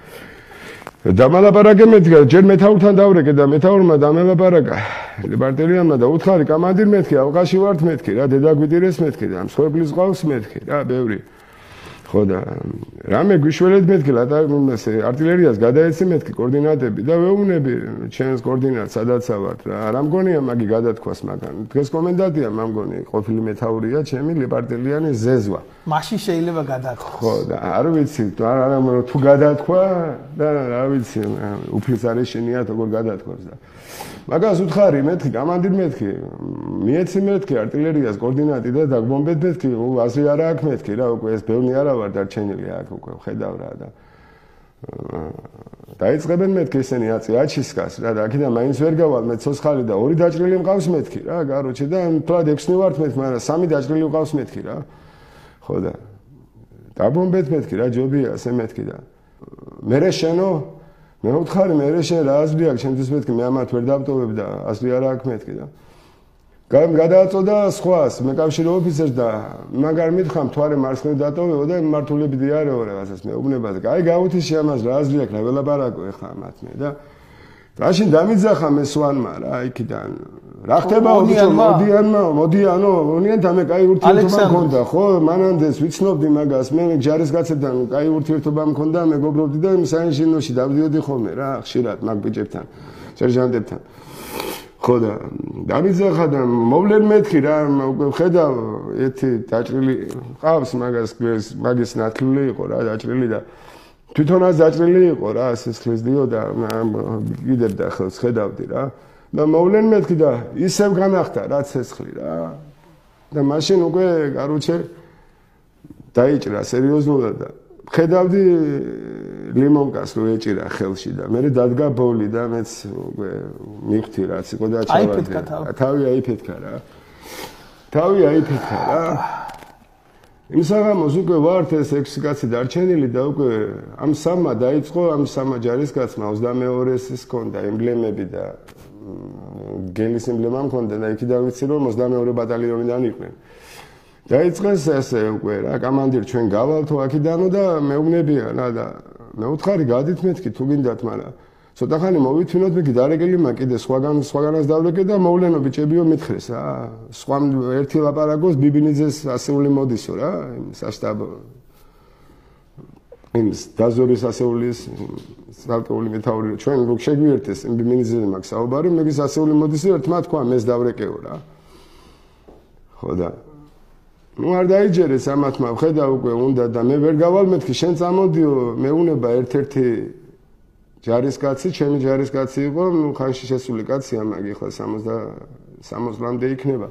დამალაპარაკე მეთქი ჯერ მეთაურთან დავრეკე და მეთაურმა დამალაპარაკა ლიპარტელიანმა და უთხარი კამანდირ მეთქი ალყაში ვართ მეთქი რა დედაგვიტირეს მეთქი და მსხვერპლის ყავს მეთქი რა ბევრი ხო და რამე გვიშველეთ მეთქი და ესე артиლერიას გადაეცი მეთქი კოორდინატები და ვეუბნები ჩემს კოორდინატს სადაცა ვართ რა რა მგონია მაგი გადათქვას მაგან დღეს კომენდანტია მამგონი ყოფილი მეთაურია ჩემი ლიპარტელიანი ზეზვა მაშინ შეიძლება გადათქვა ხო და არ ვიცი არა თუ გადათქვა და რა ვიცი უფლის არის შენია როგორ გადათქვას და მაგას უთხარი მეთქი კამანდირ მეთქი მიეცი მეთქი артиლერიას კოორდინატი და დაგბომბეთ მეთქი აზრი არა აქვს მეთქი რა უკვე ეს ბევრი არა ვარ დარჩენილი აქ უკვე ხედავ რა და დაიწყებენ მეთქი ესენი აწი აჩისკას რა და აქედან მაინც ვერ გავალ მე ცოცხალი და ორი დაჭრილი მყავს მეთქი რა გაროჩე და თლად ექვსი ვართ მეთქი მაგრამ სამი დაჭრილი მყავს მეთქი რა ხო და დაბომბეთ მეთქი რა ჯობია ასე მეთქი და მერე შენო მე ვთხარი მე შენ რა აზრი აქვს ჩემთვის მეთქი მე ამათ ვერ დავტოვებ და აზრი არა აქვს მეთქი და გადააწოდა სხვას მეკავშირე ოფიცერს და მაგარ მითხა მთვარე მარცხნივ დატოვეო და მართულები დიარეო რაღაცას მეუბნება და აი გაუთიში ამას რა აზრი აქვს რა ველაპარაკო ეხლა მათ მე და რაშინ დამიძახა მე სვანმა რა იქიდან რა ხდებაო ბიჭო მოდიანო მოდიანო ონიანთან მე კაი ურთიერთობა მქონდა ხო მანანდეს ვიცნობდი მაგას მე ჯარისკაცებთან კაი ურთიერთობა მქონდა მეგობრობდი და საინჟინოში დავდიოდი ხოლმე რა ხშირად მაგ ბიჭებთან სერჟანტებთან ხო და დამიძახა და მოვლენ მეთქი რა ხედავ ერთი დაჭრილი ყავს მაგას მაგის ნათლული იყო რა დაჭრილი და თვითონაც დაჭრილი იყო რა სისხლის დიოდა გიდერდა ხელს ხედავდი რა და მოვლენ მეთქი და ისევ განახდა რა ცეცხლი რა და მაშინ უკვე კაროჩე დაიჭრა სერიოზულად და ხედავდი ლიმონკას რო ეჭირა ხელში და მე დადგა ბოლი და მეც უკვე მივხვდი რაც იყო და ჩავარდა. თავი აიფეთქა რა. თავი აიფეთქა რა. იმ საღამოს უკვე ვართ ეს ექვსი კაცი დარჩენილი და უკვე ამ სამმა დაიწყო ამ სამმა ჯარისკაცმა ოცდამეორეს ჰქონდა ემბლემები და გელის ემბლემა ჰქონდა და იქიდან ვიცი რომ ოცდამეორე ბატალიონიდან იყვნენ. დაიწყეს ესე უკვე რა კამანდիր ჩვენ გავალთო აქიდანო და მეუბნებიან რა და მე უთხარი გადით მეთქი თუ გინდათ მაგრამ ცოტა ხანი მოვითვინოთ მე კიდარეკელი მა კიდე სხვაგან სხვაგანას დავრეკე და მოვლენო ბიჭებიო მითხრეს რა სხვა ერთი ლაპარაკოს ბიბინიძეს ასეული მოდისო რა სასტაბ იმის დაზორის ასეულის სალკეული მეტაური ჩვენ როგორ შეგვიერთეს იმ ბიბინიძეზე მაგ საუბარი მეგის ასეული მოდისო ერთმა თქვა მეს დავრეკეო რა ხო და ну არ დაიჯერეს ამათმა ხედა უკვე უნდა და მე ვერ გავალმეთქი შენ წამოდიო მეუნება ერთ-ერთი ჯარისკაცი ჩემი ჯარისკაცი იყო ну ხანში შესული კაცია მაგ ახლა სამოცი ლამდე იქნება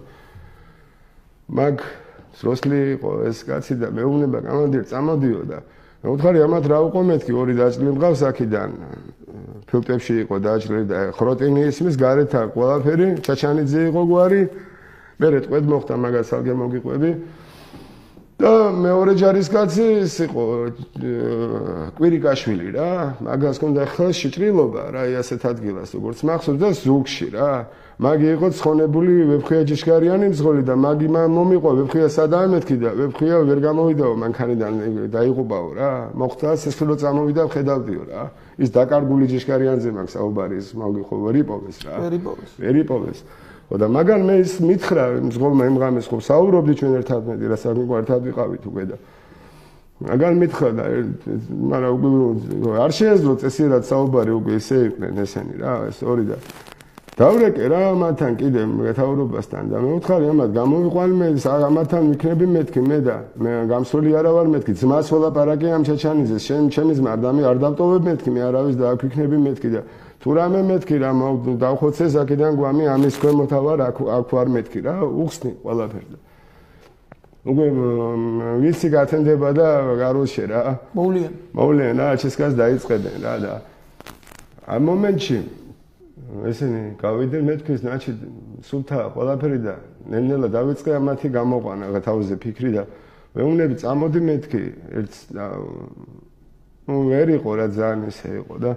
მაგ სროსლი იყო ეს კაცი და მეუნება კამანდիր წამოდიო და მე ვთხარი ამათ რა უყო მეთქი ორი დაჭრილი მყავს აქიდან ფილტვებში იყო დაჭრილი და ხროტინი ისმის გარეთა ყველაფერი ჩაჩანიძე იყო გვარი მე რეტყვედ მოხდა მაგას ალგე მოგიყვები და მეორე ჯარისკაცი ის იყო კვირიკაშვილი რა მაგას ჰქონდა ხელში ჭრილობა რა ასეთ ადგილას როგორც მახსოვს და ზუგში რა მაგი იყო ცხონებული ვეფხვია ჯიშკარიანი მძღოლი და მაგი მომიყვა ვეფხვია სადაა მეთქი და ვეფხვია ვერ გამოვიდაო მანქანიდან დაიღუპაო რა მოხდა სესულო წამოვიდა ხედავდიო რა ის დაკარგული ჯიშკარიანზე მაგ საუბარი ის მაგი ხო ვერ იპოვეს რა ვერ იპოვეს ვერ იპოვეს და მაგან მე ის მითხრა მძღოლმა იმ ღამეს ხო საუბრობდი ჩვენ ერთადმეტი რა საკუთარ ერთად ვიყავით უკვე და მაგან მითხრა და მაგრამ უკვე არ შეეძლო წესიერად საუბარი უკვე ისე იყვნენ ესენი რა ეს ორი და დავრეკე რა ამათთან კიდე მეთაურობასთან და მე ვთხარი ამათ გამოვიყვან მე ამათთან ვიქნები მეთქი მე და მე გამსვლელი არა ვარ მეთქი ძმას ველაპარაკე ამ ჩაჩანიძეს შენ ჩემი ძმა არ დავტოვებ მეთქი მე არავის და აქ ვიქნები მეთქი და თუ რამე მეთქი რა დავხოცეს აქედან გვამი ამის ქვემოთ ვარ აქ აქ ვარ მეთქი რა უხსნი ყველაფერს უკვე ვიცი გათენდება და გაროშე რა მოვლიან მოვლიან რა ჩესკას დაიწყებენ რა და ამ მომენტში ესენი გავიდნენ მეთქის ნაჩი სულთა ყველაფერი და ნელ-ნელა დავიწყე ამათი გამოყვანა რა თავზე ფიქრი და მეუნები წამოდი მეთქი ერთ ნუ ვერ იყო რა ძალიან ესე იყო და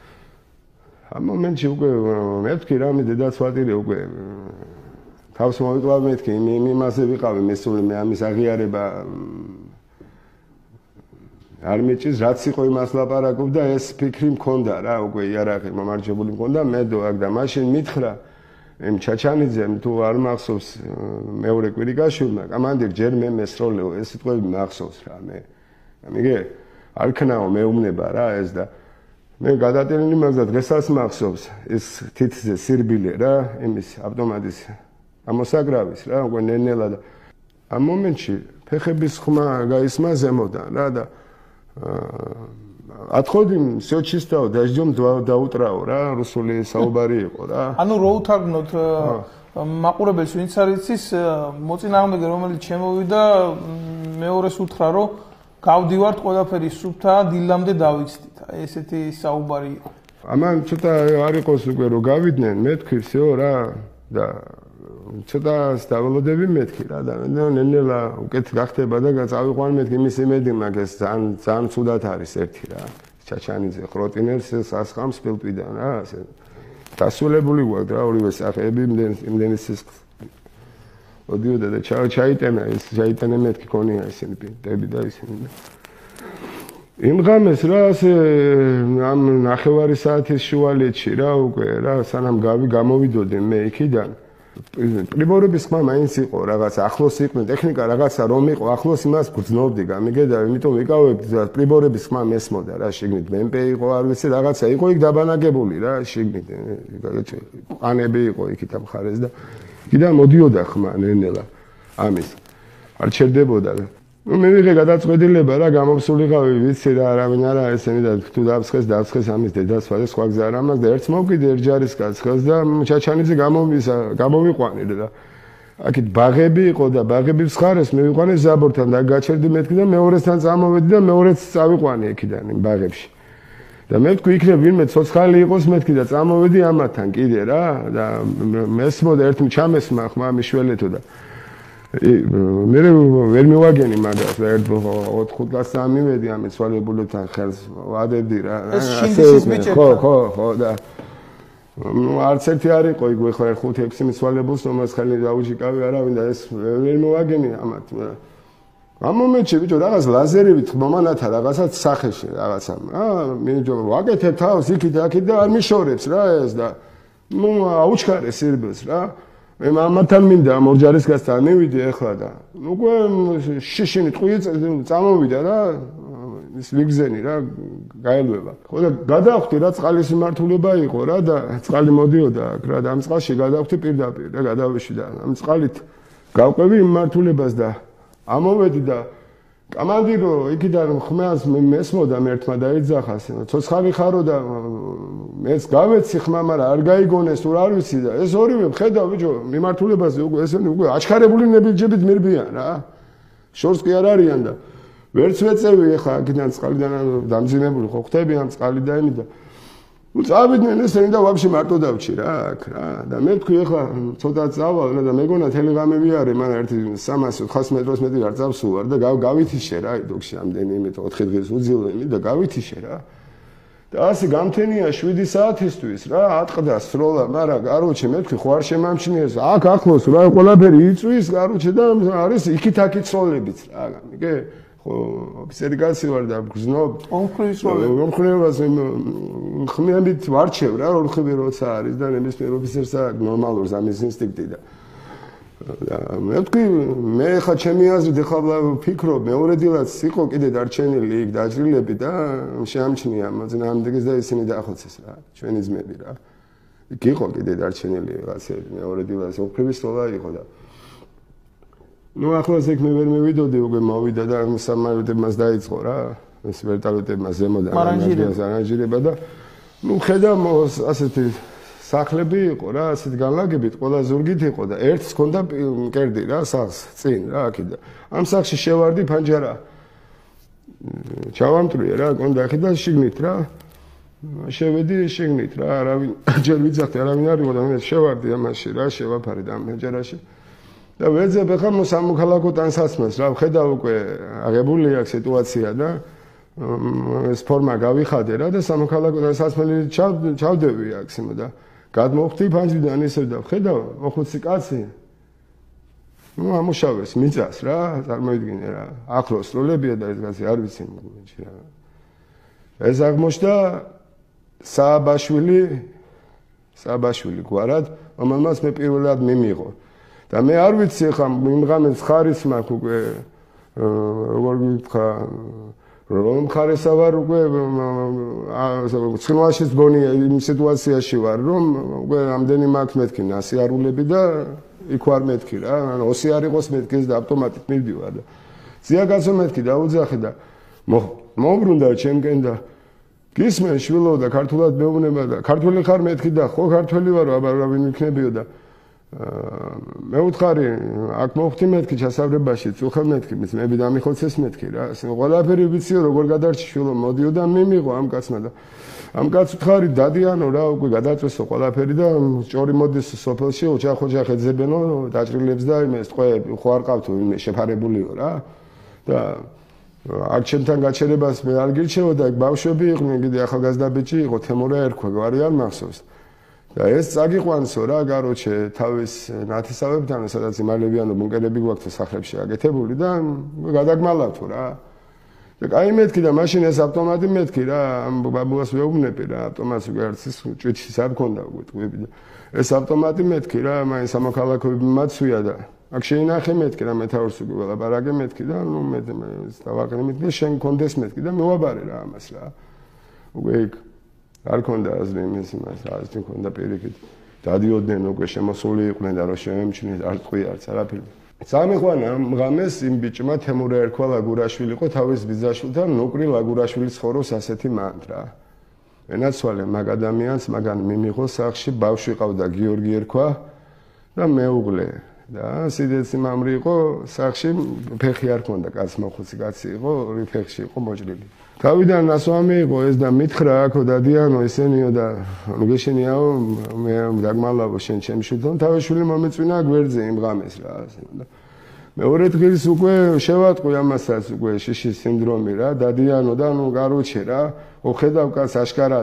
ამ მომენტში უკვე მეთქი რამე დედაც ვატირე უკვე თავს მოვიკლავ მეთქი იმ იმაზე ვიყავი მესული მე ამის აღიარება არ მეჭის რაც იყო იმას ლაპარაკობ და ეს ფიქრი მქონდა რა უკვე იარაღი მომარჯვებული მქონდა მე დო აქ და მაშინ მითხრა იმ ჩაჩანიძემ თუ არ მახსოვს მეორე კვირიკაშვილმა კამანდիր ჯერ მე მესროლეო ეს სიტყვები მახსოვს რა მე ამიგე არ ქნაო მეუბნება რა ეს და მე გადატენილი მაგდა დღესაც მახსოვს ეს თითზე სირბილე რა იმის ავტომატის ამოსაგრავის რა უკვე ნენელა და ამ მომენტში ფეხების ხმა გაისმა ზემოდან რა და ათხოვდიმ всё чистаო დაждём დაუტრაო რა რუსული საუბარი იყო რა ანუ რო უთარგმნოთ მაყურებელს ვინც არის ის მოწინააღმდეგე რომელიც შემოვიდა მეორეს უთხრა რომ გავდივართ ყველაფერი სუფთა დილამდე დავიცდით აი ესეთი საუბარი იყო ამან ცოტა არ იყოს უკვე რომ გავიდნენ მეთქი всё რა და ცოტა დავალოდები მეთქი რა და ნენელა უკეთ გახდება და წავიყვან მეთქი იმის იმედი მაგას ძალიან ძალიან ცუდად არის ერთი რა ჩაჩანიძე ხროტინელს ასხამს ფილტვიდან რა ასე დასულებული გვაქვს რა ორივე სახეები იმდენის სისხლს ოდიოდა და ჩაიტენა ეს ჩაიტენა მეთქი ქონია ისინი პიტები და ისინი იმ ღამეს რა ასე ამ ნახევარი საათის შუალედში რა უკვე რა სანამ გავი გამოვიდოდი მე იქიდან პრიბორების ხმა მაინც იყო რაღაც ახლოს იყვნენ ტექნიკა რაღაცა რომ იყო ახლოს იმას გრძნობდი გამიგე და იმიტომ ვიკავებდი პრიბორების ხმა მესმოდა რა შიგნით მემპე იყო არ ვიცი რაღაცა იყო იქ დაბანაკებული რა შიგნით ყანები იყო იქით ამ ხარეს და იქიდან მოდიოდა ხმა ნენელა ამის არ ჩერდებოდა ნუ მე ვიღე გადაწყვეტილება რა გამოვსულიყავი ვიცი რა არავინ არა ესენი და თუ დავსხეს დავსხეს ამის დედას ვარ სხვა გზა არ ამას და ერთს მოვკიდე ერთ ჯარისკაცს ხელს და ჩაჩანიძე გამომისა გამოვიყვანე და აქეთ ბაღები იყო და ბაღების ხარეს მივიყვანე ზაბორთან და გაჩერდი მეთქი და მეორესთან წამოვედი და მეორეც წავიყვანე იქიდან იმ ბაღებში და მე ვთქვი იქნებ ვინმე ცოცხალი იყოს მეთქი და წამოვედი ამათთან კიდე რა და მესმოდა ერთ ჩამესმა ხმა მიშველეთო და მე ვერ მივაგენი მაგას და ერთ ოთხ წელს ამივედი ამ ცვალებულებთან ხელს ვადებდი რა ასე ხო ხო ხო და ну არც ერთი არ იყო იქ ხო ხუთი ექვსი მიცვალებულს რომელს ხელი დაუჭიკავი არავინ და ეს ვერ მოვაგენი ამათ ამ მომენტში ბიჭო რაღაც ლაზერებით მომანათა რაღაცა სახეში რაღაცა აა მინდო ვაკეთებ თავს იქით აქეთ და არ მიშორებს რა ეს და ну აუჩქარეს სირბილს რა მე მამათან მინდა ამ ორჯარისგასთან მივიდი ახლა და უკვე შიშინი ტყვია წამოვიდა რა ის ვიგზენი რა გაელვება ხო და გადავხვდი რა წყალის მიმართულება იყო რა და წყალი მოდიოდა აქ რა და ამ წყალში გადავხვდი პირდაპირ რა გადავეში და ამ წყალით გავყვევი მიმართულებას და ამოვედი და კამანდირო იქიდან ხმას მესმოდა მე ერთმა დაიძახას ცოცხალი ხარო და მეც გავეცი ხმა მაგრამ არ გაიგონეს თუ არ ვიცი და ეს ორივე ხედავ ბიჭო მიმართულებაზე უკვე ესენი უკვე აჩქარებული ნებიჯებით მირბიან რა შორს კი არ არიან და ვერც ვეწევი ახლა აქედან წყალიდან დამძიმებული ხო ხტები ამ წყალიდანი და ну წავიდნენ ესენი და ვაფშე მარტო დავჭი რა აქ რა და მე თქვი ახლა ცოტა წავალ და მეგონა თელეგრამები არის მაგრამ ერთი სამასი ოთხასი მეტროს მეტი არ წავსულარ და გავითიშე რა იდოქში ამდენი იმით ოთხი დღის უძილველი და გავითიშე რა და ასე გამთენია შვიდი საათისთვის რა ატყდა სროლა მაგრამ კაროჩე მე თქვი ხო არ შემამჩნიეს აქ ახლოს რა ყველაფერი იწვის კაროჩე და არის იქით აქით სროლებიც რა გამიგე ხო ოფიცერი კაცი ვარ და გზნობ ომხრივის როლები ომხრივებას ხმებით ვარჩევ რა ორხები როცა არის და ნებისმიერ ოფიცერს აქვს ნორმალურ ზამის ინსტინქტი და მე ვთქვი მე ხა ჩემი აზრით ეხლა ვფიქრობ მეორე დილაც იყო კიდე დარჩენილი იქ დაჭრილები და შეამჩნია მოძნამდეგეს და ისინი დაახოცეს რა ჩვენი ძმები რა იქ იყო კიდე დარჩენილი რაღაცები მეორე დილას ოფხრივის როლა იყო და ну ახლოს ეგ მე ვერ მივიდოდი უკვე მოვიდა და სამარიოდებმას დაიწყო რა ეს ვერტალოტებმა ზემოდან არანჟირება და ну ხედავ ასეთი სახლები იყო რა ასეთ განლაგებით ყველა ზურგით იყო და ერთს ჰქონდა მკერდი რა სახლს წინ რა აქ და ამ სახლში შევარდი ფანჯარა ჩავამტრიე რა ჰქონდა აქ და შიგნით რა შევედი შიგნით რა არავინ ჯერ ვიძახდი არავინ არ იყო და მე შევარდი ამაში რა შევაფარე და ამ ფანჯარაში და ვეძებ ახლა სამოქალაქო ტანსაცმელს რა ვხედავ უკვე აღებული აქვს სიტუაცია და ეს ფორმა გავიხადე რა და სამოქალაქო ტანსაცმელი ჩავდევი აქ სიმო და გადმოვხდი ფანჯრიდან ისე და ვხედავ მოხუცი კაცი ну ამუშავეს მიწას რა წარმოიდგინე რა ახლოს სროლებია და ეს კაცი არ ვიცი რა ეს აღმოჩნდა სააბაშვილი სააბაშვილი გვარად რომელმაც მე პირველად მიმიღო და მე არ ვიცი ხა იმ ღამეს ხარის მაქვს უკვე როგორ ვიქა რომ ხარისა ვარ უკვე ცნვაშიც გონია იმ სიტუაციაში ვარ რომ უკვე ამდენი მაქვს მეთქი ნასიარულები და იქ ვარ მეთქი რა ანუ ოსი არ იყოს მეთქეს და ავტომატით მივდივარ და ზიაგაცო მეთქი დაუძახე და მომბრუნდა ჩემკენ და გისმენ შვილო და ქართულად მეუბნება და ქართველი ხარ მეთქი და ხო ქართველი ვარო აბა რა ვინ იქნებიო და მე უთხარი აქ მოვხდი მეთქი ჩასაბრებაში წუხელ მეთქი მე დამიხოცეს მეთქი რა ყველაფერი ვიციო როგორ გადარჩი შვილო მოდიო და მიმიღო ამ კაცმა და ამ კაცს უთხარი დადიანო რა უკვე გადაწესო ყველაფერი და ჭორი მოდის სოფელში ოჯახ-ოჯახ ეძებენო დაჭრილებს და იმეს ტყვეები ხო არ ყავთო იმე შეფარებულიო რა და აქ ჩემთან გაჩერებას მე არ გირჩევა და ბავშვები იყვნენ კიდე ახალგაზრდა ბიჭი იყო თემურა ერქვა გვარი არ მახსოვს და ეს წაგიყვანსო რა გაროჩე თავის ნათესავებთან სადაც იმალებიანო ბუნკერები გვაქვს სახლებში აგეთებული და გადაგმალავთო რა და კაი მეთქი და მაშინ ეს ავტომატი მეთქი რა ამ ბაბუას ვეუბნები რა ავტომატს უკვე არც ის ჭვიჩის არ ქონდა უკვე ტყვები და ეს ავტომატი მეთქი რა მაინც სამოქალაქოები მაცვია და აქ შეინახე მეთქი რა მეთაურს უკვე ველაპარაკე მეთქი და ნუ მე დავაყენე მეთქი და შენ კონდეს მეთქი და მოვაბარე რა ამას რა უკვე იქ არ ქონდა აზრი იმის იმას აზრი ქონდა პირიქით დადიოდნენ უკვე შემოსული იყვნენ და რო შემემჩნიეთ არ ტყვია არც არაფერი სამეხვანა ღამეს იმ ბიჭმა თემურა ერქვა ლაგურაშვილი იყო თავის ბიძაშვილთან ნუკრი ლაგურაშვილის ხოროს ასეთი მანტრა ენაცვალე მაგ ადამიანს მაგან მიმიღო სახში ბავშვი ყავდა გიორგი ერქვა და მეუღლე და სიდეცი მამრი იყო სახში ფეხი არ ქონდა კაც მოხუცი კაცი იყო ორი ფეხში იყო მოჭრილი თავიდან ასვამი იყო ეს და მითხრა აქო დადიანო ესენიო და გეშენიაო მე დაგმალავო შენ ჩემ შვილთან თავი შვილი მომეწვინა გვერდზე იმ ღამეს რა და მეორე დღეს უკვე შევატყვი ამასაც უკვე შიშის სინდრომი რა დადიანო და ნუ გარუჩე რა ოხედავ კაც აშკარად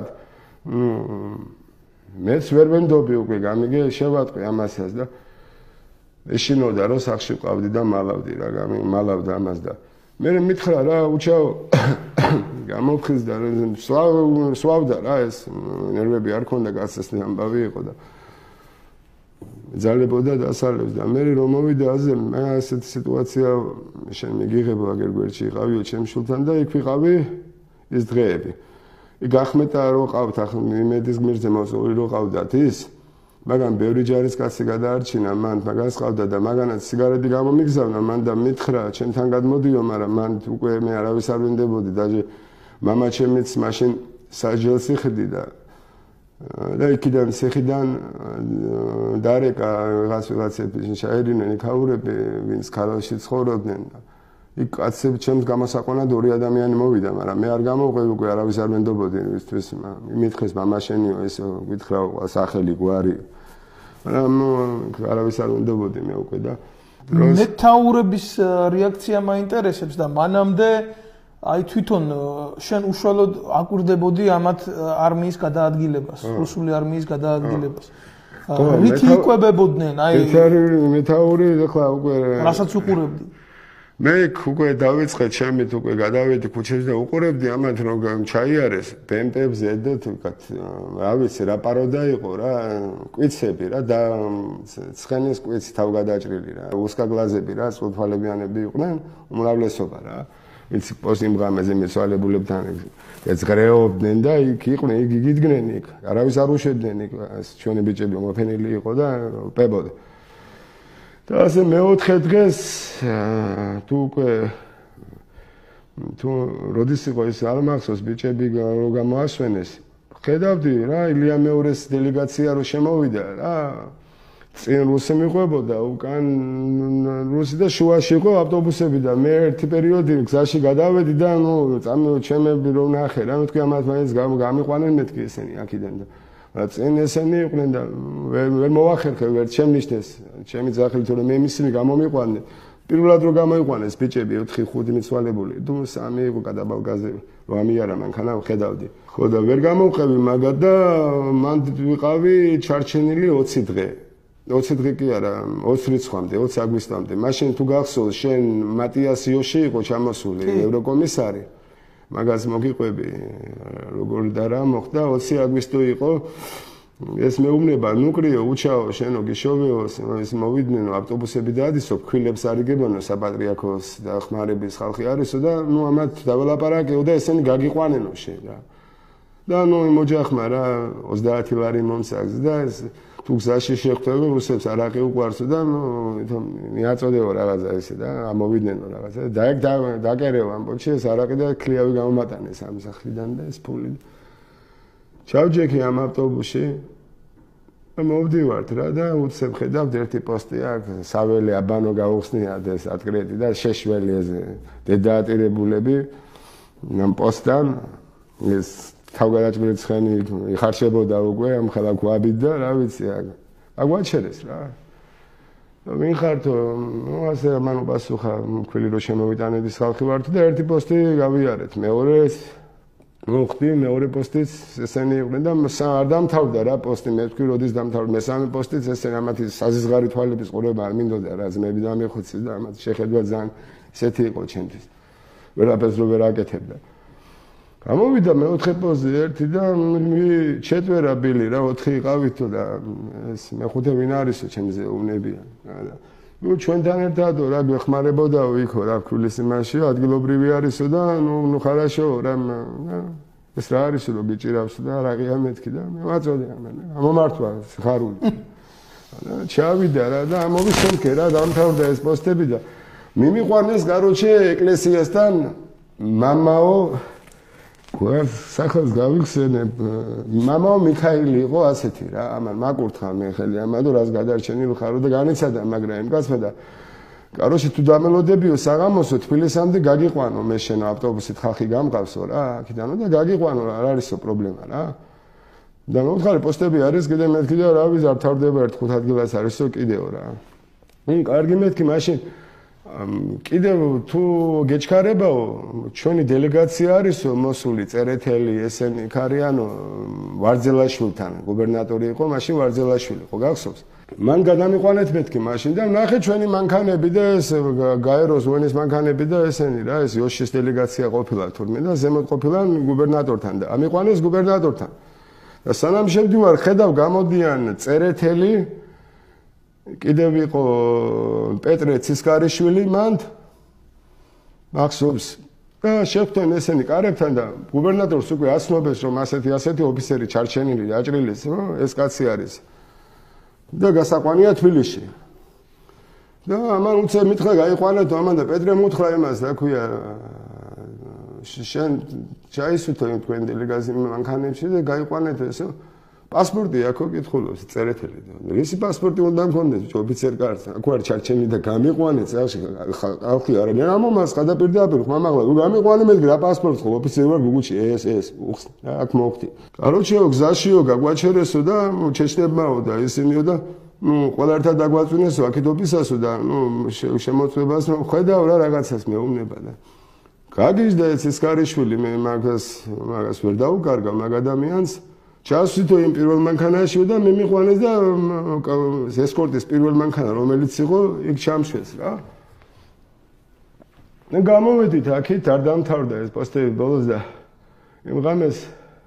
მეც ვერ ვენდობი უკვე გამიგე შევატყვი ამასაც და ეშინოდა რომ სახში ყავდი და მალავდი რა გამი მალავდა ამას და მე მითხრა რა უჩაო გამოფხიზ და სვავდა რა ეს ნერვები არ ქონდა გასასწრაფი ამბავი იყო და ძალებოდა დასალევს და მე რომ მოვიდა აზე მე ასეთი სიტუაცია შენ მიგიღებო აგერ გვერდში იყავიო ჩემ შულთან და იქ ვიყავი ის დღეები იქ ახმეტა რომ ყავთ ახლა იმედის გმირზე მოსული რომ ყავდათ ის მაგრამ ბევრი ჯარისკაცი გადაარჩინა მან მაგას ყავდა და მაგანაც სიგარეტი გამომიგზავნა მან და მითხრა ჩემთან გადმოდიო მაგრამ მან უკვე მე არავის არ ვინდებოდი დაჟე მამა ჩემიც მაშინ საჯელს იხდი და და იქიდან ციხიდან დარეკა რაღაც ვიღაცები შეერინენ იქაურები ვინც ქალაში ცხოვრობდნენ იქ კაცები ჩემს გამოსაყვანად ორი ადამიანი მოვიდა მაგრამ მე არ გამოვყვე უკვე არავის არ ვენდობოდი იმისთვის მითხრეს მამა შენიო ეს გითხრა სახელი გვარი მაგრამ არავის არ ვენდობოდი მე უკვე და მეთაურების რეაქცია მაინტერესებს და მანამდე აი თვითონ შენ უშუალოდ აკვირდებოდი ამათ არმიის გადაადგილებას, რუსული არმიის გადაადგილებას. რითი იკვებებოდნენ აი მეთაური ახლა უკვე რასაც უყურებდი. მე უკვე დავიწყე ჩემით უკვე გადავედი ქუჩაზე და უყურებდი ამათ რომ ჩაიარეს ბემპებზე და თუკათ რა ვიცი რა პაროდა იყო რა კვიცები რა და ცხენის კვიცი თავგადაჭრილი რა უსკაგლაზები რა წყალთვალებიანები იყვნენ უმრავლესობა რა ვიცი პოსტიმ ღამეზე მიცვალებულებთან ეცღრეობდნენ და იქ იყვნენ იქ გიდგნენ იქ არავის არ უშვებდნენ იქ ჩვენი ბიჭები მოფენილი იყო და პებოდა და ასე მეოთხე დღეს თუ უკვე თუ როდის იყო ეს არ მახსოვს ბიჭები რო გამოასვენეს ხედავდი რა ილია მეორის დელეგაცია რო შემოვიდა რა წინ რუსი მიყვებოდა უკან რუსი და შუაში იყო ავტობუსები და მე ერთი პერიოდი გზაში გადავედი და ნუ წამო ჩემები რო ნახე რა მეთქი ამათ მაინც გამიყვანენ მეთქი ესენი აქიდან და რა წინ ესენი იყვნენ და ვერ ვერ მოახერხე ვერ ჩემნიშნეს ჩემი ძაღლი თორე მე მისივე გამომიყვანე პირველად რო გამოიყვანეს ბიჭები ოთხი ხუთი მიცვალებული თუ სამი იყო გადაბალგაზე რო ამიარა მანქანა ხედავდი ხო და ვერ გამოვყევი მაგათ და მან ვიყავი ჩარჩენილი ოცი დღე ოცი დღე კი არა ოცი რიცხვამდე ოცი აგვისტომდე მაშინ თუ გახსოვს შენ მატიას იოში იყო ჩამოსული ევროკომისარი მაგას მოგიყვები როგორ და რა მოხდა ოცი აგვისტო იყო ეს მეუბნება ნუკრიო უჩაო შენო გიშოვეო ეს მოვიდნენ ავტობუსები დაადისო ქვილებს არიგებონო საპატრიარქოს და ხმარების ხალხი არისო და ნუ ამათ დაველაპარაკეო და ესენი გაგიყვანენო შენ რა და ნუ მოჯახმა რა ოცდაათი ლარი მომსაგს და ეს თუ გზაში შეხვდები რუსებს არაყი უყვარსო და ნუ მიაწოდეო რაღაცა ესე და ამოვიდნენო რაღაცა და ეგ დაკერეო ამბოჩი ეს არაყი და ქლიავი გამომატანეს ამ სახლიდან და ეს ფული ჩავჯექი ამ ავტობუსში და მოვდივართ რა და უცებ ხედავთ ერთი პოსტი აქ საველი აბანო გაუხსნიათ ეს ატკრეტი და შეშველი ეს დედაატირებულები ამ პოსტთან ეს თავგადაჭრილი ცხენი იხარშებოდა უკვე ამ ხალხ ვაბით და რა ვიცი აქ აგვაჩერეს რა ვინ ხართო ნუ ასე მან უპასუხა მქვილი რო შემოვიტანედის ხალხი ვართ და ერთი პოსტი გავიარეთ მეორე მოხდი მეორე პოსტიც ესენი იყვნენ და არ დამთავრდა რა პოსტი მე ვთქვი როდის დამთავრდა მესამე პოსტიც ესენი ამათი საზღარი თვალების ყურება არ მინდოდა რა ძმები და მეხოცი და ამათ შეხედვა ძალიან ისეთი იყო ჩემთვის ვერაფერს რო ვერ აკეთებდა გამოვიდა მეოთხე პოსტი ერთი და ჩეტვერა ბილი რა ოთხი იყავითო და ეს მეხუთე ვინ არისო ჩემზე უნებია რა ნუ ჩვენთან ერთადო რა გვეხმარებოდაო იქო რა ქვილის იმაში ადგილობრივი არისო და ნუ ნუ ხარაშო რა ეს რა არისო რომ გიჭირავსო და რაყია მეთქი და მე ვაწოდე ამომართვა ხარული და ჩავიდა რა და ამოვისენქე რა დამთავრდა ეს პოსტები და მიმიყვანეს გაროჩე ეკლესიასთან მამაო გვარს სახელს გავიხსენებ. მამაო მიქაილი იყო ასეთი რა, ამან მაკურთხა მე ხელი ამადო რას გადარჩენილ ხარო და განიცადა, მაგრამ იმ კაცმა და კაროში თუ დამელოდებიო საღამოსო თბილისამდე გაგიყვანო მე შენ ავტობუსით ხალხი გამყავსო რა, აქედანო და გაგიყვანო რა, არ არისო პრობლემა რა. და მოუთხარი პოსტები არის კიდე მეთქი და რა ვიცი არ თავდება ერთ ხუთ ადგილას არისო კიდეო რა. მინ კარგი მეთქი მაშინ კიდევ თუ გეჩქარებაო ჩვენი დელეგაცია არისო მოსული წერეთელი ესენი ქარიანო ვარძელაშვილთან გუბერნატორი იყო მაშინ ვარძელაშვილი ხო გახსოვს მან გადამიყვანეთ მეთქი მაშინ და ნახე ჩვენი მანქანები და ეს გაეროს ვენის მანქანები და ესენი რა ეს იოშის დელეგაცია ყოფილა თურმე და ზემოთ ყოფილა გუბერნატორთან და ამიყვანეს გუბერნატორთან და სანამ შევდივარ ხედავ გამოდიან წერეთელი კიდევ იყო პეტრე ცისკარიშვილი მანდ მახსოვს და შევხვდნენ ესენი კარებთან და გუბერნატორს უკვე აცნობეს რომ ასეთი ასეთი ოფიცერი ჩარჩენილი დაჭრილის ეს კაცი არის და გასაყვანია თბილისში და ამან უცებ მითხრა გაიყვანეთო ამან და პეტრემ უთხრა იმას რა ქვია შენ ჩაისუთო თქვენ დელეგაციის მანქანებში და გაიყვანეთო ესო პასპორტი აქო კითხულობს წერეთელი და რისი პასპორტი უნდა მქონდეს ოფიცერ კარს აქ ვარ ჩარჩენი და გამიყვანე წელში ხალხი არიან ამომასყა და პირდაპირ ხმამაღლა გამიყვანე მე რა პასპორტი ხო ოფიცერი ვარ გუგუჩი ეს ეს აქ მოვხდი კაროჩეო გზაშიო გაგვაჩერესო და ჩეჩნებმაო და ისინიო და ნუ ყველა ერთად დაგვაწვინესო აქეთ ოფისასო და ნუ შემოწმებას ხედავ რა რაღაცას მეუბნება და გაგიჟდა ეს ისკარიშვილი მე მაგას მაგას ვერ დაუკარგა მაგ ადამიანს ჩასვიდო იმ პირველ მანქანაში და მე მიყვანეს და ესკორტის პირველ მანქანა რომელიც იყო იქ ჩამშვეს რა. და გამოვედით აქეთ არ დამთავრდა ეს პოსტები ბოლოს და იმ ღამეს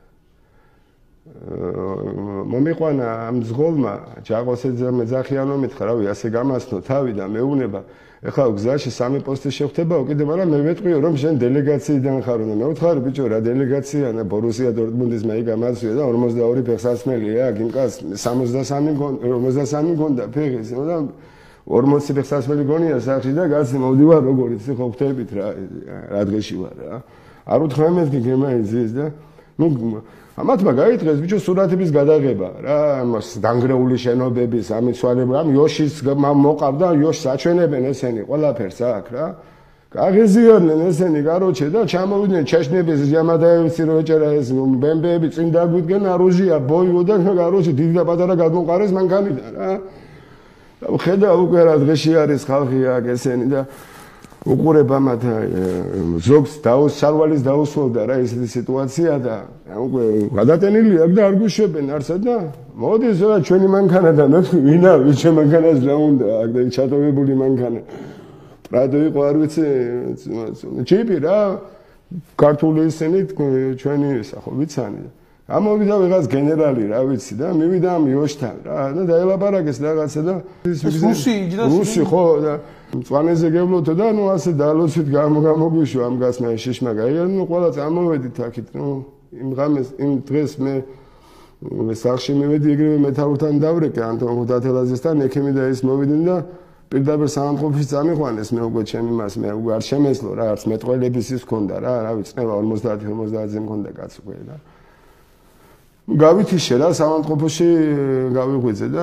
მომიყვანა ამ ზღოლმა ჯაყოს ეძახიანო მითხრა რავი ასე გამასნო თავი და მეუბნება ეხლა გზაში სამი პოსტი შევხვდებაო კიდე მაგრამ მე მეტყვიო რომ შენ დელეგაციიდან ხარ და მე ვთხარი ბიჭო რა დელეგაცია და ბორუსია დორტმუნდის მე გამაცვია და ორმოცდაორი ფეხსაცმელია აქ იმ კაც სამოცდასამი ორმოცდასამი გონდა ფეხის და ორმოცი ფეხსაცმელი გონია სახში და კაცი მოვდივარ როგორ იცი ხო ხვდებით რა რა დღეში ვარ რა არ უთხრა მეთქი გემაიზის და ნუ ამათმა გაიწეს ბიჭო სურათების გადაღება რა ამას დანგრეული შენობების ამიცვალება ამ იოშის მოყავდა იოშს აჩვენებენ ესენი ყველაფერს აქ რა გაღიზიანენ ესენი კაროჩე და ჩამოვიდნენ ჩეშნების ჟამადაევიცი რო ეჭერა ეს ბემბეები წინ დაგვიდგენ არუჟია ბოიო და კაროჩე დიდი და პატარა გადმოყარეს მანქანიდან რა და ხედა უკვე რა დღეში არის ხალხი აქ ესენი და უყურებ ამათ ზოგს დაუს სარვალის დაუსვოლდა რა ესეთი სიტუაცია და უკვე გადატენილი აქ და არ გვიშვებენ არსად და მოდის რა ჩვენი მანქანა და მე ვინა ვიჩე მანქანას რა უნდა აქ და ჩატოვებული მანქანა პრადო იყო არ ვიცი ჯიპი რა ქართული ისინი ჩვენი ისა ხო ვიცანი ამოვიდა ვიღაც გენერალი რა ვიცი და მივიდა ამ იოშთან რა და დაელაპარაკეს რაღაცა და რუსი იჯდა რუსი ხო და მწვანეზე გევლოთო და ნუ ასე დალოცვით გამოგვიშვ ამ გასმა შიშმა გაიგე ნუ ყველა წამოვედით აქეთ ნუ იმ ღამეს იმ დღეს მე სახში მივედი იგივე მეთაურთან დავრეკე ანტონ ხუთათელაძესთან ექიმი და ის მოვიდნენ და პირდაპირ სამყოფში წამიყვანეს მე უკვე ჩემი მას მე უკვე არ შემეძლო რა არც მეტყველების ის ქონდა რა რა ვიცნება ორმოცდაათი ორმოცდაათზე მქონდა კაც უკვე და გავითიშე რა სამყოფში გავიღვიძე და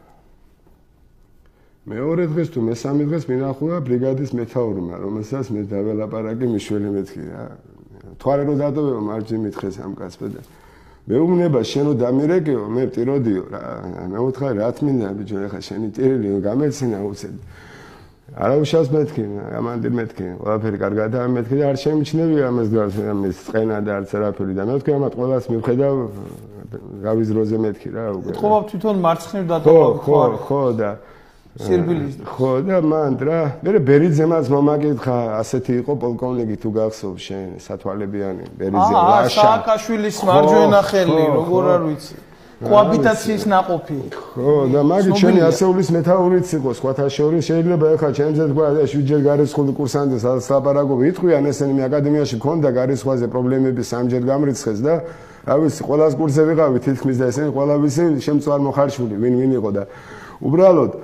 მეორე დღეს თუ მესამე დღეს მინახულა ბრიგადის მეთაურმა რომელსაც მე დაველაპარაკე მიშველი მეთქი რა თვარე რო დატოვებო მარჯი მითხეს ამ კაცმა და მეუბნება შენო დამირეკეო მე ტიროდიო რა მე უთხარი რა თმინდა ბიჭო ეხა შენი ტირილი გამეცინა უცებ არავშავს მეთქი ამანდիր მეთქი ყველაფერი კარგადაა მეთქი და არ შემიჩნევია ამას ამის წენა და არც არაფერი და მე ვთქვი ამათ ყველას მივხედავ გავის დროზე მეთქი რა უკვე ეთქობა თვითონ მარცხნივ დატოვა ხო ხო და სერბილის ხო და მან რა მე ბერიძემაც მომაკითხა ასეთი იყო პოლკოვნიკი თუ გახსოვს შენ სათვალებიანი ბერიძე აა სააკაშვილის მარჯვენა ხელი როგორ არ ვიცი კოაბიტაციის ნაყოფი ხო და მაგი ჩვენი ასეულის მეთაურიც იყო სხვათა შორის შეიძლება ეხლა ჩემზე თქვა და შვიდჯერ გარისხული კურსანტი სალაპარაკო ვიტყვიან ესენი მე აკადემიაში მქონდა გარისხვაზე პრობლემები სამჯერ გამრიცხეს და რა ვიცი ყველას კურსზე ვიყავი თითქმის და ესენი ყველა ვიცი შემწვარ მოხარშული ვინ ვინ იყო და უბრალოდ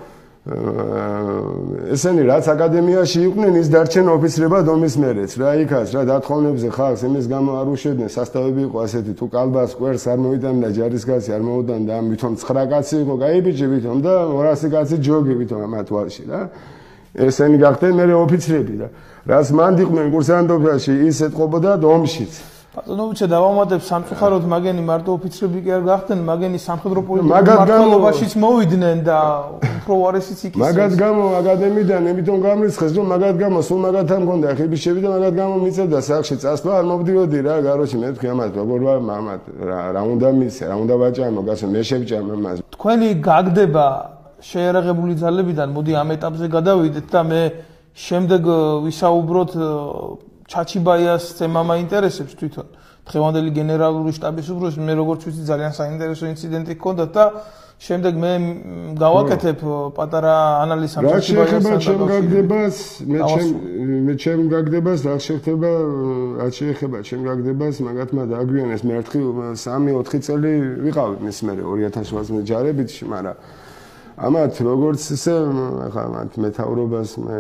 ესენი რაც აკადემიაში იყვნენ, ის დარჩენ ოფიცრებად ომის მერეც რა, იქაც რა დათხოვნებზე ხალხს იმის გამო არ უშვებდნენ, სასწავლები იყო ასეთი, თუ კალბას კვერს არ მოვიტანდა, ჯარისკაცი არ მოვიტანდა, ამ ვითომ ცხრა კაცი იყო, კაი ბიჭი ვითომ და ორასი კაცი ჯოგი ვითომ მათ ვარში რა. ესენი გახდნენ მერე ოფიცრები და რაც მანდ იყვნენ კურსანტობაში, ის ეთყობოდა ომშიც. ბატონობიჩა დავამატებ სამწუხაროდ მაგენი მარტო ოფიცრები კი არ გახდნენ, მაგენი სამხედრო პოლიტიკურ მმართველობაშიც მოვიდნენ და უფრო უარესიც იქ ისე. მაგათ გამო აკადემიიდან ემითონ გამრიცხეს, რომ მაგათ გამო სულ მაგათთან მქონდა ხიბიშები და მაგათ გამო მიწევდა სახში წასვლა არ მოვდიოდი რა, გაროში მე თქვი ამათ როგორ ვარ მამათ რა უნდა მისცე, რა უნდა ვაჭამო, გასო მე შევჭამე მას. თქვენი გაგდება შეერაღებული ძალებიდან, მოდი ამ ეტაპზე გადავიდეთ და მე შემდეგ ვისაუბროთ ჩაჩიბაიას თემა მაინტერესებს თვითონ. დღევანდელი გენერალური შტაბის უფროსი მე როგორც ვიცი ძალიან საინტერესო ინციდენტი ჰქონდა და შემდეგ მე გავაკეთებ პატარა ანალიზს ამ ჩაჩიბაიასთან. რა შეეხება გაგდებას, მე ჩემ მე ჩემ გაგდებას რა შეეხება, რა შეეხება ჩემ გაგდებას, მაგათმა დააგვიანეს მე ერთხელ სამი ოთხი წელი ვიყავი მის მერე ორი ათას ოცდაოთხ ჯარებით, მაგრამ ამათ როგორც ისე ახლა მათ მეთაურობას მე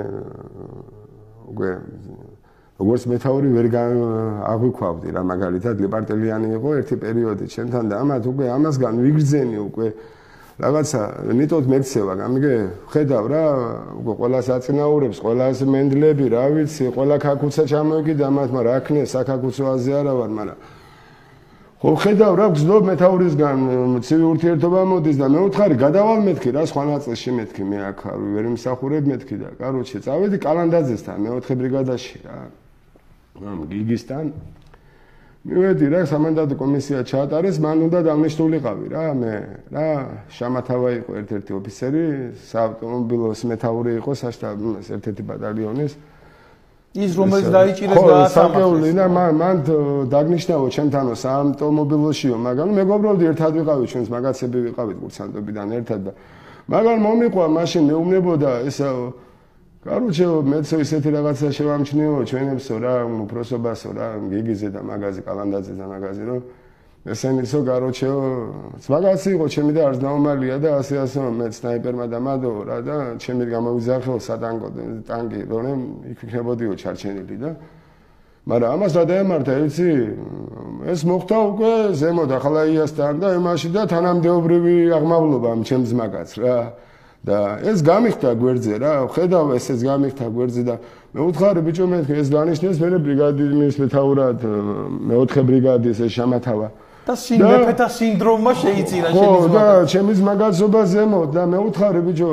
უკვე როგორც მეთაური ვერ აღვიქვავდი რა მაგალითად ლიპარტელიანი იყო ერთი პერიოდი ჩემთან და ამათ უკვე ამასგან ვიგრძენი უკვე რაღაცა ნიტოდ მექცევა გამიგე ხედავ რა უკვე ყველას აწინაურებს ყველას მენდლები რა ვიცი ყველა ქაქუცა ჩამოეკიდა ამათმა რა ქნეს საქაქუცოაზე არა ვარ მაგრამ ხო ხედავ რა გზნობ მეთაურისგან ცივი ურთიერთობა მოდის და მეუთხარი გადავალ მეთქი რა სხვა ნაწილში მეთქი მე აქ ვერ იმსახურებ მეთქი და კაროჩე წავედი კალანდაძესთან მეოთხე ბრიგადაში რა ამ გიგისთან მივედი რა სამანდატო კომისია ჩაატარეს მან უნდა დამნიშნულიყავი რა მე რა შამათავა იყო ერთ-ერთი ოფიცერი საავტომობილოს მეთაური იყო საშტაბის ერთ-ერთი ბატალიონის ის რომელიც დაიჭირეს და ასამართლეს და მან დაგნიშნავო ჩემთანო საავტომობილოშიო მაგრამ მეგობრობდი ერთად ვიყავით ჩვენს მაგაცები ვიყავით კურსანტებიდან ერთად და მაგრამ მომიყვა მაშინ მეუბნებოდა ესა კაროჩე მეც ისეთი რაღაცა შევამჩნიო ჩვენებსო რა უპროსობასო რა გიგიზე და მაგაზი კალანდაძე და მაგაზი რომ ესენიცო კაროჩეო მაგაცი იყო ჩემი და არც ნორმალია და ასე ასე მე სნაიპერმა დამადო რა და ჩემი გამოვიზახო სატანკო ტანკი რომ იქ იქნებოდიო ჩარჩენილი და მაგრამ ამას რა დაემართა იცი ეს მოხდა უკვე ზემოთ ახალაიასთან და იმაში და თანამდებობრივი აღმავლობა ამ ჩემს მაგაც რა და ეს გამიხდა გვერდზე რა ხედავ ესეც გამიხდა გვერდზე და მე უთხარი ბიჭო მეთქი ეს დანიშნეს მე ბრიგადის მეთაურად მეოთხე ბრიგადის ეს შამათავა და სინდეფეთა სინდრომმა შეიწირა შემის მაგაც. ხო, და ჩემის მაგაცობა ზემოთ და მე უთხარი ბიჭო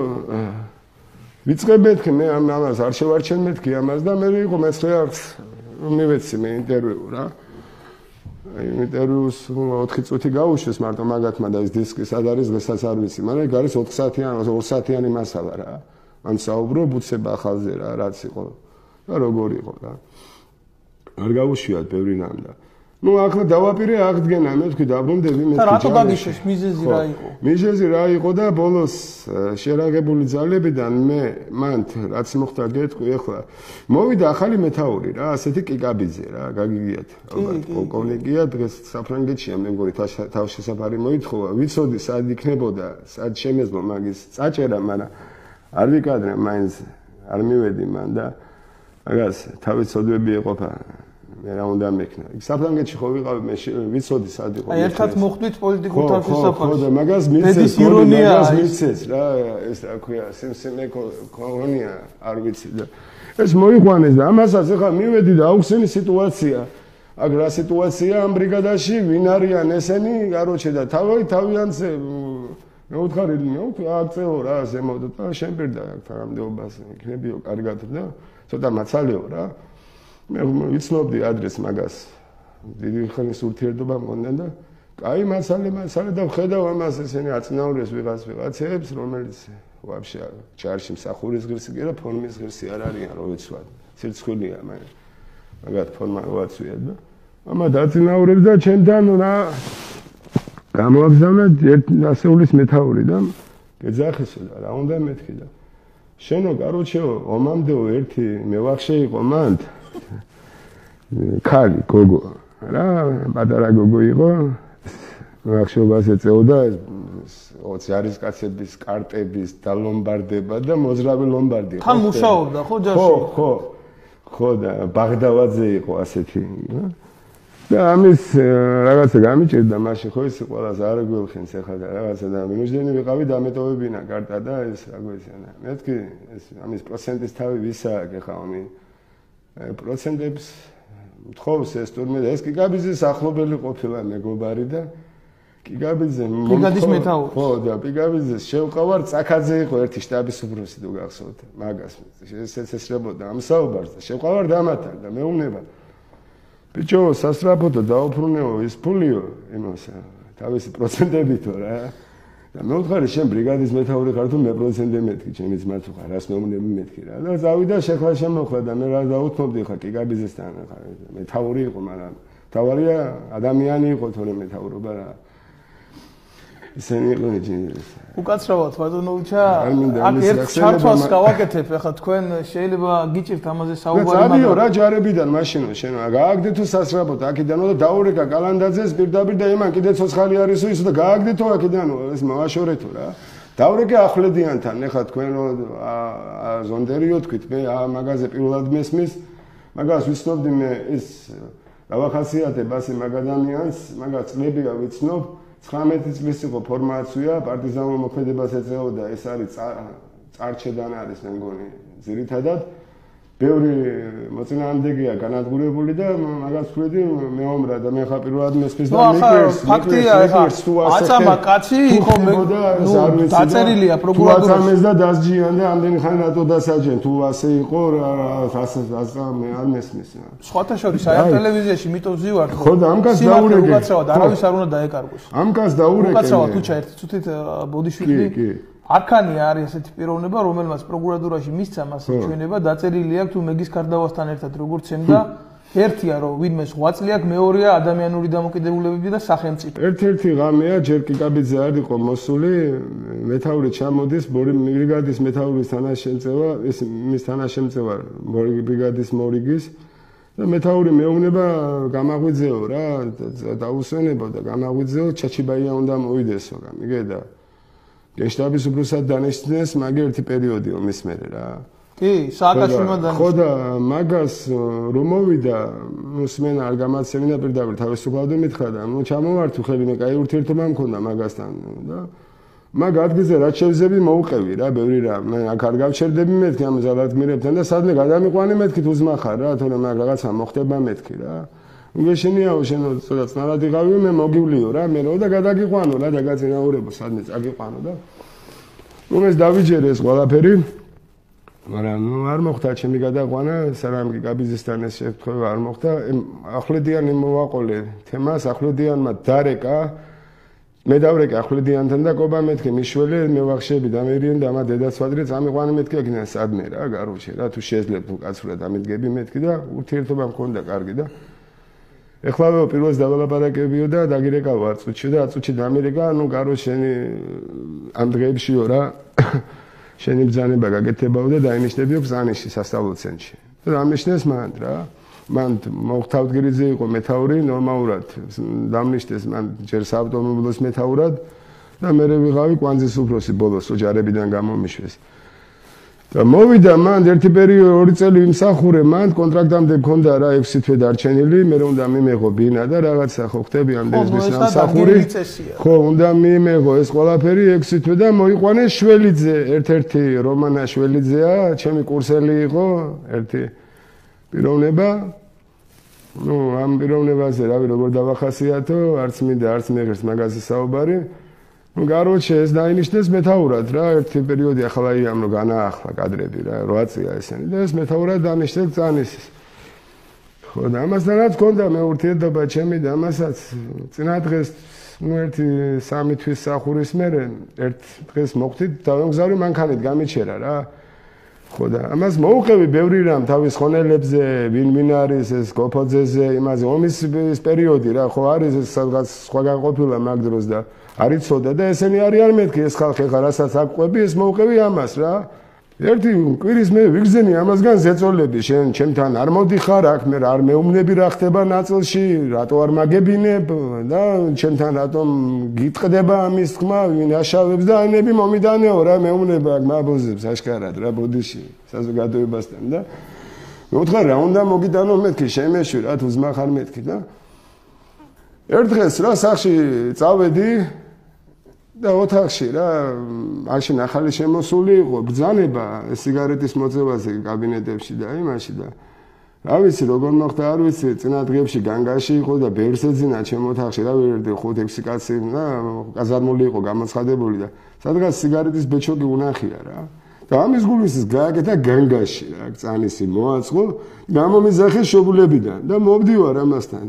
ვიწყებ მეთქი მე ამას არ შევარჩენ მეთქი ამას და მე იყო მეცხრე არც მივეცი მე ინტერვიუ რა. ინტერვიუს ოთხი წუთი გაუშვეს მარტო მაგათმა და ეს დისკი სად არის დღესაც არ ვიცი, მაგრამ ეგ არის ოთხ საათიანი, ორ საათიანი მასალა რა. ან საუბრო ბუცება ახალზე რა, რაც იყო და როგორ იყო რა. არ გაუშვიათ ბევრი ნამ და ну ახლა დავაპირე აღდგენა მე თქვი დაბრუნდები მე და რატო გაგიშვეს მიზეზი რა იყო მიზეზი რა იყო და ბოლოს შერაღებული ძალებიდან მე მან რაც მოხდა გეტყვი ახლა მოვიდა ახალი მეთაური რა ასეთი კიკაბიძე რა გაგიგიათ ალბათ პოლკოვნიკია დღეს საფრანგეთშია მე მგონი თავშესაფარი მოითხოვა ვიცოდი სად იქნებოდა სად შემეძლო მაგის წაჭერა მაგრამ არ ვიკადრე მაინც არ მივედი მან და მაგას თავიცოდვები ეყოფა მე რა უნდა მექნა. იქ საფრანგეთში ხო ვიყავი მე ვიცოდი სად იყო. აი ერთად მოხვდით პოლიტიკურ თავშესაფარში. ხო და მაგას მიცეს, მაგას მიცეს რა ეს რა ქვია, სიმსიმე კოლონია არ ვიცი და ეს მოიყვანეს და ამასაც ახლა მივედი და აუხსენი სიტუაცია. აქ რა სიტუაცია ამ ბრიგადაში, ვინ არიან ესენი, კაროჩე და თავი თავიანზე მე უთხარი მე აწეო რა ზემოთ და შემპირდა აქ თანამდებობას იქნებიო კარგად და ცოტა მაცალეო რა. მე ვიცნობდი ადრეს მაგას დიდი ხნის ურთიერთობა მქონდა და კაი მასალე მასალე და ვხედავ ამას ესენი აწნაურეს ვიღაც ვიღაცებს რომელიც ვაფშე ჩარში მსახურის ღირსი კი და ფორმის ღირსი არ არიან რო ვიცვათ სირცხვილია მე მაგათ ფორმა ვაცვია და ამა დაწნაურებს და ჩემთან რა გამოაგზავნა ასეულის მეთაური და გეძახისო და რა უნდა მეთქი და შენო კაროჩეო ომამდეო ერთი მევახშე იყო მანდ ქალი გოგო რა პატარა გოგო იყო მახშობას ეწეოდა ოც ჯარისკაცების კარტების და ლომბარდება და მოძრავი ლომბარდი. თან მუშაობდა ხო ჯარში? ხო, ხო. ხო და ბაღდავაძე იყო ასეთი. და ამის რაღაცა გამიჭირდა მაშინ ხო ის ყველას არ გველხენს ახლა და რაღაცა და მინუსდენი ვიყავი დამეტოვებინა კარტა და ეს რა გვესენა. მეთქი ეს ამის პროცენტის თავი ვისაა ახლა ომი. პროცენტებს თხოვს ეს თურმე ეს პიგაბიძის ახლობელი ყოფილა მეგობარი და პიგაბიძე პიგადის მეთაური ხო და პიგაბიძეს შევყავარ წაკაძე იყო ერთი შტაბის უფროსი თუ გახსოვთ მაგას ესეცესრებოდა ამ საუბარს და შევყავარ დამათან და მეუბნება ბიჭო სასწრაფოდო დაუფრუნეო ის ფულიო იმასა თავისი პროცენტებითო რა და მე ვთხარი შენ ბრიგადის მეთაური ხარ თუ მე პროცენტები მეთქი ჩემი ძმა თუ ხარ რას მეუბნები მეთქი რა და ზავიდა შეხლა შემოხლა და მე რა დაუთმობდი ხა პიგაბიძესთან ხარ მეთაური იყო მაგრამ თავარია ადამიანი იყო თორე მეთაურობა რა ისინი იყვნენ ჯინერს უკაცრავად ბატონოვიჩა აქ ერთ ჩართვას გავაკეთებ ახლა თქვენ შეიძლება გიჭირთ ამაზე საუბარი მაგრამ რა ჯარებიდან მაშინო შენ გააგდე თუ სასწრაფოდ აქედანო და დაურეკა კალანდაძეს პირდაპირ და იმან კიდე ცოცხალი არისო ისო და გააგდეთო აქედანო ეს მოვაშორეთო რა დაურეკე ახვლედიანთან ეხლა თქვენ ზონდერიო თქვით მე მაგაზე პირველად მესმის მაგას ვიცნობდი მე ეს დავახასიათებ ასე მაგ ადამიანს მაგას წლებია ვიცნობ ცხრამეტი წლის იყო ფორმაცია პარტიზანულ მოქმედებას ეწეოდა ეს არის წარჩედან არის მე მგონი ძირითადად ბევრი მოწინააღმდეგეა განადგურებული და მაგას ვხვდი მეომრა და მე ხა პირველად მესმის და მიკერს ფაქტია ეხა აცამა კაცი იყო მე ნუ დაწერილია პროკურატურაში თუ აცამეს და დასჯიან და ამდენი ხანი რატო დასაჯენ თუ ასე იყო ასე მე არ მესმის სხვათა შორის აი ტელევიზიაში მიტო ვზივარ ხო და ამკაც დაურეკე უკაცრავად არავის არ უნდა დაეკარგოს ამკაც დაურეკე უკაცრავად თუჩა ერთი წუთით ბოდიშვილი კი კი აქანი არის ესეთი პიროვნება, რომელმაც პროკურატურაში მისცა მასე ჩვენება, დაწერილი აქვს თუ მეგის კარდავასთან ერთად როგორც ემდა, ერთია რომ ვინმე შვიდ წელი აქვს, მეორეა ადამიანური დამოკიდებულებები და სახელმწიფო. ერთ-ერთი ღამეა ჯერ კიკაბიძე არ იყო მოსული, მეთაური ჩამოდის, ბრიგადის მეთაურის თანაშემწევა, ეს მის თანაშემწევა ბრიგადის მორიგის და მეთაური მეუბნება გამაღვიძეო რა, დაუსვენებო და გამაღვიძეო ჩაჩიბაია უნდა მოვიდესო, გამიგე გენშტაბის უფროსად დანიშნეს მაგ ერთი პერიოდი ომის მერე რა. კი, სააკაშვილმა დანიშნა. ხო და მაგას რომ მოვიდა, ნუ სმენა არ გამაცემინა პირდაპირ თავისუფლად მითხრა და ნუ ჩამოვარ თუ ხელი მე კაი ურთიერთობა მქონდა მაგასთან და მაგ ადგილზე რაც შევძები მოუყევი რა, ბევრი რა. მე აქ არ გავჩერდები მეთქი ამ ზალათმირებთან და სადმე გადამიყვანი მეთქი თუ ზმა ხარ რა, თორემ მაგ რაღაცა მოხდება მეთქი რა. უგეშენიაო შენ ცოტა წნარად იყავიო მე მოგივლიო რა მე რო და გადაგიყვანო რა და გაწინაურებო სადმე წაგიყვანო და ნუ ეს დავიჯერე ეს ყველაფერი მაგრამ ნუ არ მოხდა ჩემი გადაყვანა სარამკი კაბიზისთან ეს შეფრთხილება არ მოხდა ახვლედიანი მოვაყოლე თემას ახვლედიანმა დარეკა მე დავრეკე ახვლედიანთან და კობა მეთქე მიშველი მე ვახშები დამერიან და ამა დედაცვადრე წამიყვანი მეთქე აქედან სადმე რა გარუჩე რა თუ შეძლებ თუ კაცურად ამიდგები მეთქი და ურთიერთობა მქონდა კარგი და ეხლავეო პირველს დავალაპარაკებიო და დაგირეკავო არ წუთში და არ წუთში დამირეკა, ნუ გარო შენი ამ დღეებშიო რა შენი ბრძანება გაკეთებაო და დაინიშნებიო ბრძანიში სასწავლო ცენტრში. და დამნიშნეს მან რა. მან მოხთავდგირიძე იყო მეთაური ნორმალურად დამნიშნეს მან ჯერ საავტომობილოს მეთაურად და მე ვიღავი კვანძის უფროსი ბოლოს ოჯარებიდან გამომიშვეს. და მოვიდა მან ერთი პერიოდი ორი წელი იმსახურე მან კონტრაქტამდე მქონდა რა ექვსი თვე დარჩენილი მე უნდა მიმეღო ბინა და რაღაცა ხო ხტები ამდენს მის სამსახური ხო უნდა მიმეღო ეს ყველაფერი ექვსი თვე და მოიყვანე შველიძე ერთ-ერთი რომანა შველიძეა ჩემი კურსელი იყო ერთი პიროვნება ნუ ამ პიროვნებაზე რავი როგორ დავახასიათო არც მინდა არც მეღერს მაგაზე საუბარი ну короче ეს დაინიშნეს მეთაურად რა ერთი პერიოდი ახლა იამ რომ განაახლა კადრები რა რვა წია ესენი და ეს მეთაურად დანიშნეს წანის ხო და ამასთანაც გქონდა მე ურთიერთობა ჩემი და ამასაც წინა დღეს ну ერთი სამი თვის სახურის მერე ერთ დღეს მოხდით დავამგზავრე მანქანით გამიჩერა რა ხო და ამას მოუყევი ბევრი რამ თავის ხონელებზე ვინ ვინ არის ეს გოფოძეზე იმაზე ომის პერიოდი რა ხო არის ეს სადღაც სხვაგან ყოფილა მაგ დროს და არიცოდა და ესენი არიან მეთქი ეს ხალხი ხა რასაც აკყვები ეს მოუყევი ამას რა ერთი კვირის მე ვიგზენი ამასგან ზეწოლები შენ ჩემთან არ მოდიხარ აქ მე არ მეუბნები რა ხდება ნაწილში რატო არ მაგებინებ და ჩემთან რატომ გიტყდება ამის თქმა ვინ აშავებს და ანები მომიდანეო რა მეუბნება აქ მაბოზებს აშკარად რა ბოდიში საზოგადოებასთან და მე ვთქარ რა უნდა მოგიდანო მეთქი შემეშვი რა თუ ზმა ხარ მეთქი და ერთ დღეს რა სახში წავედი და ოთახში რა მაშინ ახალი შემოსული იყო ბრძანება სიგარეტის მოწევაზე კაბინეტებში და იმაში და რა ვიცი როგორ მოხდა არ ვიცი წინა დღეებში განგაში იყო და ბევრს ეძინა ჩემ ოთახში რა ვერდი ხუთ ექვსი კაცი და კაზარმული იყო გამოცხადებული და სადღაც სიგარეტის ბეჩოგი უნახია რა და ამის გულისის გააკეთა განგაში რა წანისი მოაწყო გამომიზახე შობულებიდან და მოვდივარ ამასთან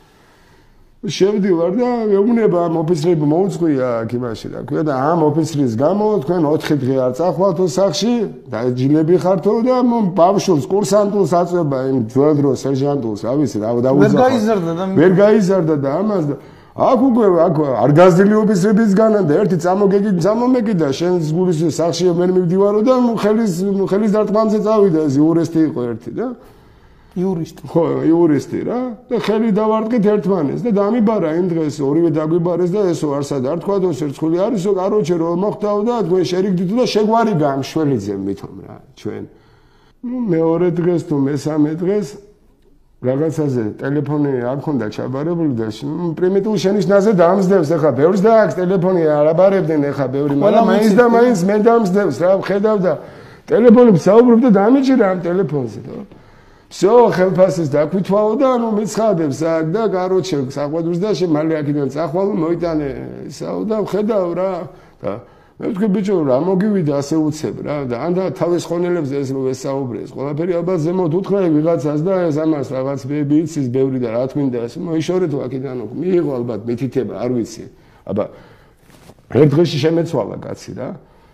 შევდივარ და მეუბნება ამ ოფიცრები მოუწყვია აქ იმაში რა ქვია და ამ ოფიცრის გამო თქვენ ოთხი დღე არ წახვალთო სახში დაჯილები ხართო და ბავშვს კურსანტულს აწვება იმ ძველ სერჟანტულს რა ვიცი რა დაუძახა ვერ გაიზარდა და ვერ გაიზარდა და ამას და აქ უკვე აქ არ გაზრდილი ოფიცრებისგანან და ერთი წამოგეგი წამომეკიდა შენს გულის სახში ვერ მივდივარო და ხელის ხელის დარტყმამდე წავიდა ეს იურისტი იყო ერთი და იურისტი ხო იურისტი რა და ხელი დავარტყით ერთმანეს და დამიბარა იმ დღეს ორივე დაგვიბარეს და ესო არსად არ თქვა და სერცხული არისო კაროჩე რომ მოხდაო და თქვენ შერიგდით და შეგვარი გამშველიძე მithom რა ჩვენ ნუ მეორე დღეს თუ მესამე დღეს რაღაცაზე ტელეფონი არ ქონდა ჩაბარებული და პრიმიტიულ შენიშვნაზე დამსდევს ახლა ბევრს და აქვს ტელეფონი არ აბარებდნენ ახლა ბევრი მაგრამ მაინც და მაინც მე დამსდევს რა ხედავ და ტელეფონი საუბრობ და დამიჭირა ამ ტელეფონზე და всё ხელფასის დაკვითვაო და ანუ მიცხადებს აქ და კაროჩე საყვედურს და შე მალე აქედან წახვალ მოიტანე ისაო და ხედავ რა და მე ვთქვი ბიჭო რა მოგივიდა ასე უცებ რა და ან და თავის ხონელებზე ეს რო ესაუბრეს ყველაფერი ალბათ ზემოთ უთხრა ვიღაცას და ეს ამას რაღაც ბები იცის ბევრი და რა თქმინდა ეს მოიშორეთო აქედან მიიღო ალბათ მითითება არ ვიცი აბა ერთ დღეში შემეცვალა კაცი რა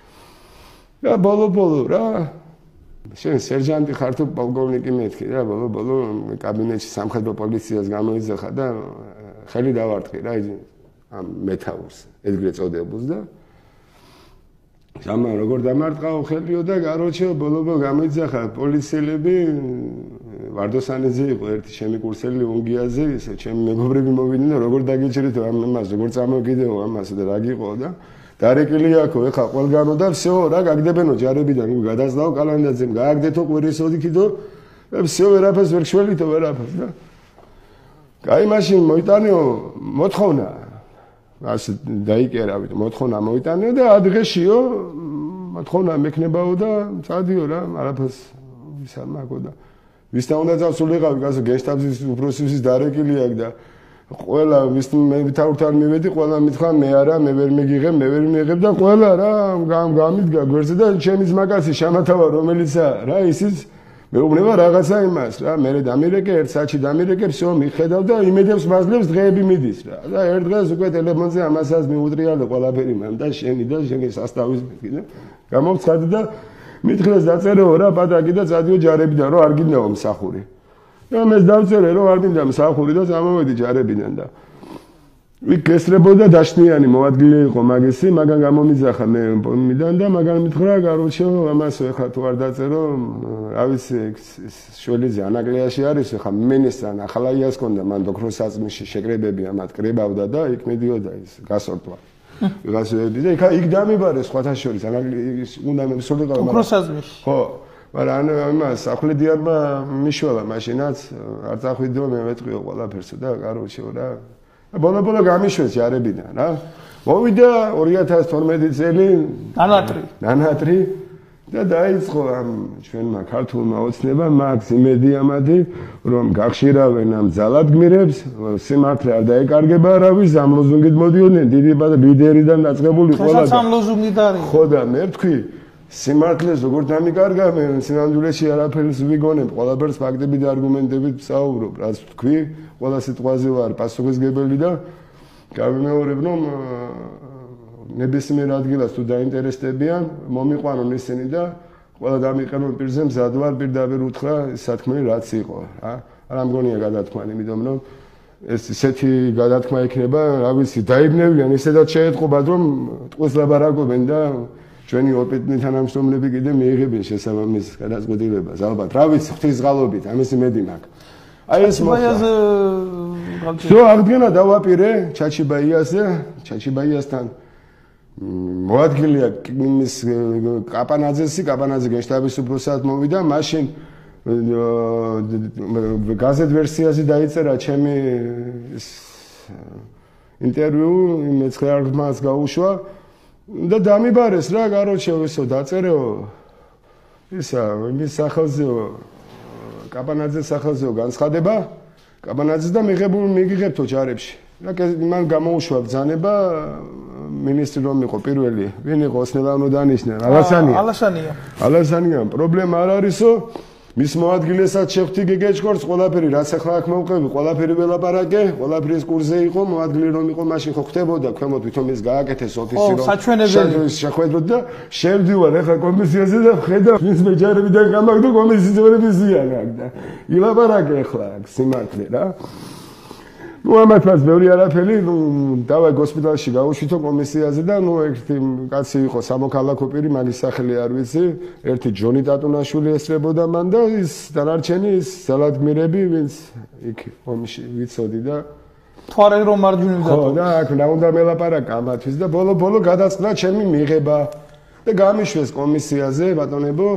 და ბოლო ბოლო რა შენ სერჟანტი ხარ თუ პოლკოვნიკი მეთქი რა ბოლო ბოლო კაბინეტში სამხედრო პოლიციას გამოიძახა და ხელი დავარტყი რა ამ მეთაურს ეგრე წოდებულს და სამა როგორ დამარტყაო ხელიო და კაროჩე ბოლო ბოლო გამოიძახა პოლიციელები ვარდოსანიძე იყო ერთი ჩემი კურსელი უნგიაზე ისე ჩემი მეგობრები მოვიდნენ და როგორ დაგიჭირეთო ამ ამას როგორ წამოგიდეო ამას და რა გიყო და დარეკილი აქო ეხა ყველგანო და всё რა გაგდებენო ჯარებიდან გადასდაო კალანდაძემ გააგდეთო ყვირისოდიქი და всё ვერაფერს ვერ შველითო ვერაფერს და კაი მაშინ მოიტანეო მოთხოვნა ასე დაიკერავით მოთხოვნა მოიტანეო და ადღეშიო მოთხოვნა მექნებაო და წადიო რა არაფერს ვის არ მაგო და ვისთან უნდა წავსულიყავი გასო გენშტაბის უფროსის დარეკილი აქ და ყველა ვის მე თავთან მივედი ყველა მითხრა მე არა მე ვერ მეგიღებ მე ვერ მიიღებ და ყველა რა გამიდგა გვერდზე და ჩემი ძმაკაცი შამათავა რომელიცა რა ისიც მეუბნება რაღაცა იმას რა მე დამირეკე ერთ საათში დამირეკე всё მიხედავ და იმედებს მაძლევს დღეები მიდის რა და ერთ დღეს უკვე ტელეფონზე ამასაც მიუტრიალე ყველაფერი მან და შენი და შენი სასტავის მეთქი და გამოვცხადი და მითხრეს დაწერეო რა პატაკი და წადიო ჯარებიდან რომ არ გინდაო მსახური და მე დავწერე რომ არ მინდა მსახური და წამოვედი ჯარებიდან და ვიქ ესრებოდა დაშნიანი მოადგილე იყო მაგისი მაგან გამომიძახა მე მიდან და მაგან მითხრა კაროჩე ამას ეხა თუ არ დაწერო რა ვიცი შველიძე ანაკლიაში არის ეხა მენესთან ახალაიას კონდა მან დოქროსაწმისში შეკრებები ამათ კრებავდა და იქ მედიოდა ის გასორტვა ვიღაცები და იქ იქ დამიბარეს სხვათა შორის ანაკლიის უნდა მსულიყავ დოქროსაწმისში ხო მაგრამ ამას ახვლედიანმა მიშველა მაშინაც არ წახვიდო მე მეტყვიო ყველაფერსო და კაროჩე რა ბოლო ბოლო გამიშვეს ჯარებიდან რა მოვიდა ორი ათას თორმეტი წელი ნანატრი ნანატრი და დაიწყო ამ ჩვენმა ქართულმა ოცნებამ მაგ იმედი ამადი რომ გახშირავენ ამ ძალადგმირებს სიმართლე არ დაეკარგება არავის ამ ლოზუნგით მოდიოდნენ დიდი ლიდერიდან დაწყებული ყველა და ამ ლოზუნგით არის ხო და მე ვთქვი სიმართლეს როგორ დამიკარგავენ სინამდვილეში არაფერს ვიგონებ ყველაფერს ფაქტები და არგუმენტებით ვსაუბრობ რაც ვთქვი ყველა სიტყვაზე ვარ პასუხისგებელი და გავიმეორებ რომ ნებისმიერ ადგილას თუ დაინტერესდებიან მომიყვანონ ისინი და ყველა დამიყენონ პირზე მზად ვარ პირდაპირ უთხრა სათქმელი რაც იყო რა არ მგონია გადათქმანი იმიტომ რომ ეს ისეთი გადათქმა იქნება რა ვიცი დაიბნევიან ისედაც შეეთყობათ რომ ტყუს ლაბარაკობენ და ჩვენი ოპეტნი თანამშრომლები კიდე მიიღებენ შესაბამის გადაწყვეტილებას ალბათ რა ვიცი ღვთისმღალობით ამისი მედი მაქვს აი ეს მოხდა всё აღდგენა დავაპირე ჩაჩიბაიაზე ჩაჩიბაიასთან მოადგილეა იმის კაპანაძესი კაპანაძე გენშტაბის უფროსად მოვიდა მაშინ გაზეთ ვერსიაზე დაიწერა ჩემი ინტერვიუ იმ მეცხრეარგმანს გაუშვა და დამიბარეს რა გაროჩე ისო დაწერეო ისა იმის სახელზეო კაპანაძეს სახელზეო განცხადება კაპანაძეს და მიღებულ მიგიღებთო ჯარებში რა მან გამოუშვა ბრძანება მინისტრი რომ იყო პირველი ვინ იყო ოსნელა უნდა დანიშნა ალასანია ალასანია ალასანია პრობლემა არ არისო მის მოადგილესაც შეხვდი გეგეჭკორს ყველაფერი რაც ახლა აქ მოვყევი ყველაფერი ველაპარაკე ყველაფრის კურსზე იყო მოადგილე რომ იყო მაშინ ხო ხდებოდა ქვემოთ თვითონ ის გააკეთეს ოფისი რომ საჩვენებელი შეხვედროთ და შევდივარ ახლა კომისიაზე და ხედავ მის მეჯარებიდან გამაგდო კომისიის წევრები ზიან აქ და ილაპარაკე ახლა აქ სიმართლე რა ну ამათაც ბევრი არაფერი ну დავაი ჰოსპიტალში გავუშვითო კომისიაზე და ну ერთი კაცი იყო სამოქალაქო პირი მაგის სახელი არ ვიცი ერთი ჯონი ტატუნაშვილი ესწრებოდა მან და ის დანარჩენი ის ზალადმირები ვინც იქ ომში ვიცოდი და თვარე რომ მარჯვნივ დატო ხო და აქ რა უნდა მელაპარაკა ამათვის და ბოლო ბოლო გადაწყდა ჩემი მიღება და გამიშვეს კომისიაზე ბატონებო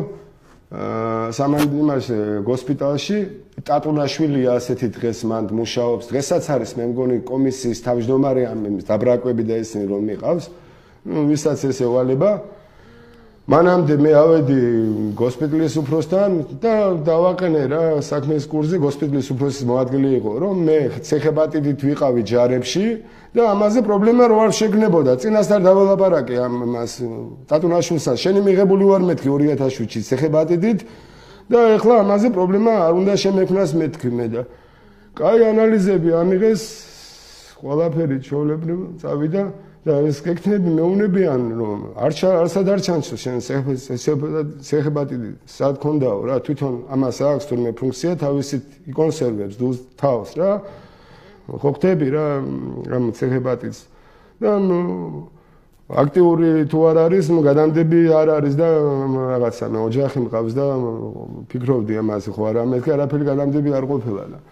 სამანდიმას ჰოსპიტალში ტატუნაშვილია ასეთი დღეს მანდ მუშაობს დღესაც არის მე მგონი კომისიის თავმჯდომარე ამ დაბრაკვები და ისინი რომ მიყავს ну ვისაც ესე ვალება მანამდე მე ავედი ჰოსპიტალის უფროსთან და დავაყენე რა საქმის კურსი ჰოსპიტალის უფროსის მოადგილე იყო რომ მე ცეხებატიდით ვიყავი ჯარებში და ამაზე პრობლემა რო არ შეგნებოდა წინასწარ დაველაპარაკე ამას ტატუნაშვილსა შენი მიღებული ვარ მეთქი ორი ათას შვიდში ცეხებატიდით და ეხლა ამაზე პრობლემა არ უნდა შემექმნას მეთქი მე და კაი ანალიზები ამიღეს ყველაფერი ჩვეულებრივ წავიდა და ეს გეკთნები მეუნებიან რომ არცად არ ჩანსო შენ ცეხებატიდი სად ქონდაო რა თვითონ ამას აქვს თურმე ფუნქცია თავისით იკონსერვებს დუს თავს რა ხო ხტები რა რამ ცეხებატიდს და ნუ აქტიური თუ არ არის ნუ გადამდები არ არის და რაღაცა მე ოჯახი მყავს და ფიქრობდი ამაზე ხო არა მეთქი არაფერი გადამდები არ ყოფილა და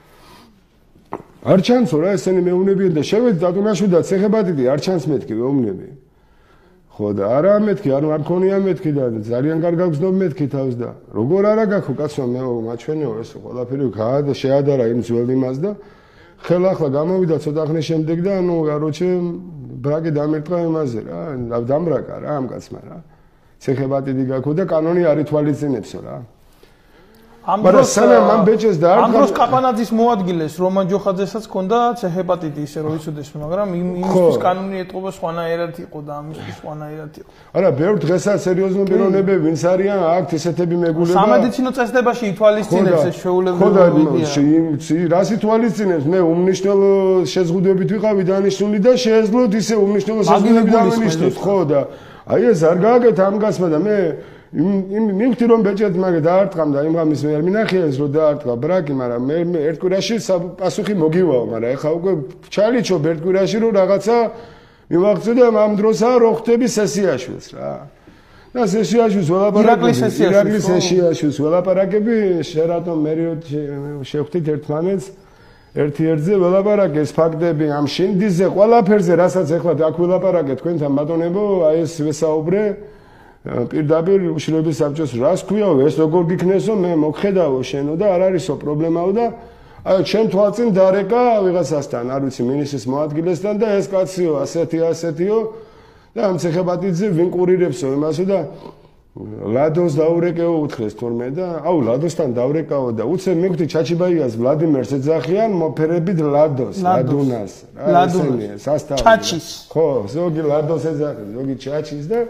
არ ჩანსო რა ესენი მეუნებიან და შევედი დატუნაშვილი და ცეხებატიდი არ ჩანს მეთქი მეუნები ხო და არა მეთქი არ არ მქონია მეთქი და ძალიან კარგად გზნობ მეთქი თავს და როგორ არა გაქო კაცო მე მაჩვენეო ეს ყველაფერი გაადა შეადარა იმ ძველ იმას და ხელა ახლა გამოვიდა ცოტა ხნის შემდეგ და ნუ გაროჩე ბრაკი დამირტყა იმაზე რა დამბრაკა რა ამ კაცმა რა ცეხებატიდი გაქო და კანონი არ ითვალისწინებსო რა ამ დროს მან ბეჭეს და ამ დროს კაპანაძის მოადგილეს რომან ჯოხაძესაც ჰქონდა ცეხებატიდი ისე რომ იცოდეს მაგრამ იმისთვის კანონი ეტყობა სხვანაირად იყო და ამისთვის სხვანაირად იყო არა ბევრ დღესაც სერიოზული პიროვნებები ვინც არიან აქვთ ესეთები მეგულება სამედიცინო წესდებაში ითვალისწინებს ეს შეულებრივი ხო და რას ითვალისწინებს მე უმნიშვნელო შეზღუდვებით ვიყავი დანიშნული და შეეძლოთ ისე უმნიშვნელო შეზღუდვები დავინიშნოთ ხო და აი ეს არ გააკეთა ამ გასმა და მე იმ მივხვდი რომ ბეჭედ მაგ დაარტყამ და იმ ღამის მე არ მინახიეს რომ დაარტყა ბრაკი მაგრამ მე ერთ კვირაში პასუხი მოგივაო მაგრამ ეხა უკვე ჩალიჩო ერთ კვირაში რომ რაღაცა მივაღწევ და ამ დროსაა რო ხტები სესიაშვილს რა და სესიაშვილს ველაპარაკები ირაკლის სესიაშვილს ველაპარაკები შერატომ მერიოდ შევხვდით ერთმანეთს ერთი ერთზე ველაპარაკეს ფაქტები ამ შინდიზე ყველაფერზე რასაც ეხლა აქ ველაპარაკეთ თქვენთან ბატონებო აი ეს ვესაუბრე პირდაპირ უშიშროების საბჭოს რას ქვიაო ეს როგორ გიქნესო მე მოგხედავო შენო და არ არისო პრობლემაო და აი ჩემ თვალწინ დარეკა ვიღაცასთან არ ვიცი მინისტრის მოადგილესთან და ეს კაციო ასეთი ასეთიო და ამ ცეხებატიძე ვინ ყურირებსო იმასო და ლადოს დაურეკეო უთხრეს თორმე და აუ ლადოსთან დავრეკაო და უცებ მივხვდი ჩაჩიბაიას ვლადიმერს ეძახიან მოფერებით ლადოს ლადუნას რა ესენია სასტავი ჩაჩის ხო ზოგი ლადოს ეძახის ზოგი ჩაჩის და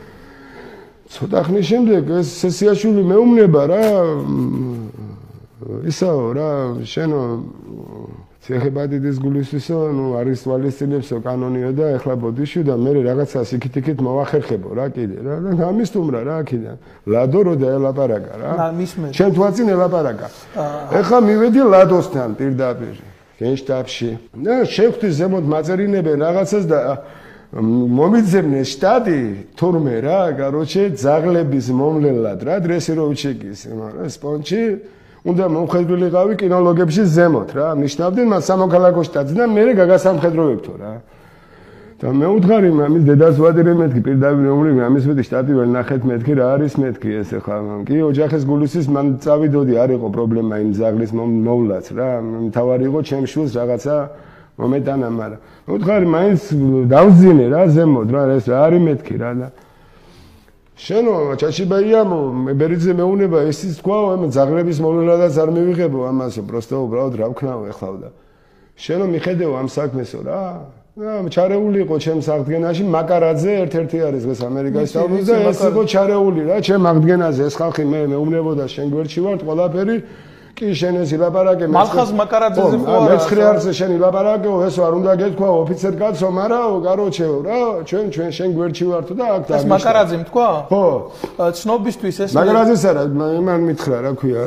ცოტა ხნის შემდეგ ეს სესიაშვილი მეუბნება რა ისაო რა შენო ცეხებატიდის გულისისო ნუ არის თვალისწინებსო კანონიო და ეხლა ბოდიში და მე რაღაცას იქით-იქით მოვახერხებო რა კიდე რა და გამისტუმრა რა აქედან ლადო რო დაელაპარაკა რა ჩემ თვალწინ ელაპარაკა ეხლა მივედი ლადოსთან პირდაპირ გენშტაბში და შევხვდი ზემოთ მაწერინებენ რაღაცას და მომიძებნე შტატი თურმე რა, короче, ძაღლების მომლელად რა, დრესიროვჩიკის სპონჩი, უნდა მომხედვილიყავი კინოლოგებში ზემოთ რა, ნიშნავდნენ მას სამოქალაქო შტატს და მე გაგასამხედროებთო რა. და მე უთხარი მამის დედას ვადერე მეთქი პირდაპირ უმრი მამის მეტი შტატი ვერ ნახეთ მეთქი რა არის მეთქი ეს ახლა კი ოჯახის გულისის მან წავიდოდი არ იყო პრობლემა იმ ზაღლის მოვლაც რა მთავარი იყო ჩემ შვილს რაღაცა მომეტანა მაგრამ უთხარი მაინც დავძინე რა ზემოთ რა ეს რა არის მეთქი რა და შენო ჩაჩიბაიამო ბერიძე მეუნება ესის თქვა ამ ზაღლების მოვლადაც არ მივიღებო ამასო პროსტო უბრალოდ რა ვქნაო ეხლა და შენო მიხედეო ამ საქმესო რა რა ჩარეული იყო ჩემს აღდგენაში მაკარაძე ერთ-ერთი არის დღეს ამერიკაში სწავლობს და ეს იყო ჩარეული რა ჩემ აღდგენაზე ეს ხალხი მე მეუბნებოდა შენ გვერდში ვარ ყველაფერი კი შენ ეს ილაპარაკე მალხაზ მაკარაძეზე ხო არა მეცხრე არზე შენ ილაპარაკეო ეს არ უნდა გეთქვა ოფიცერ კაცო მარაო გაროჩეო რა ჩვენ ჩვენ შენ გვერდში ვართო და აქ ეს მაკარაძემ თქვა ხო ცნობისთვის ეს მაკარაძეს არა იმან მითხრა რა ქვია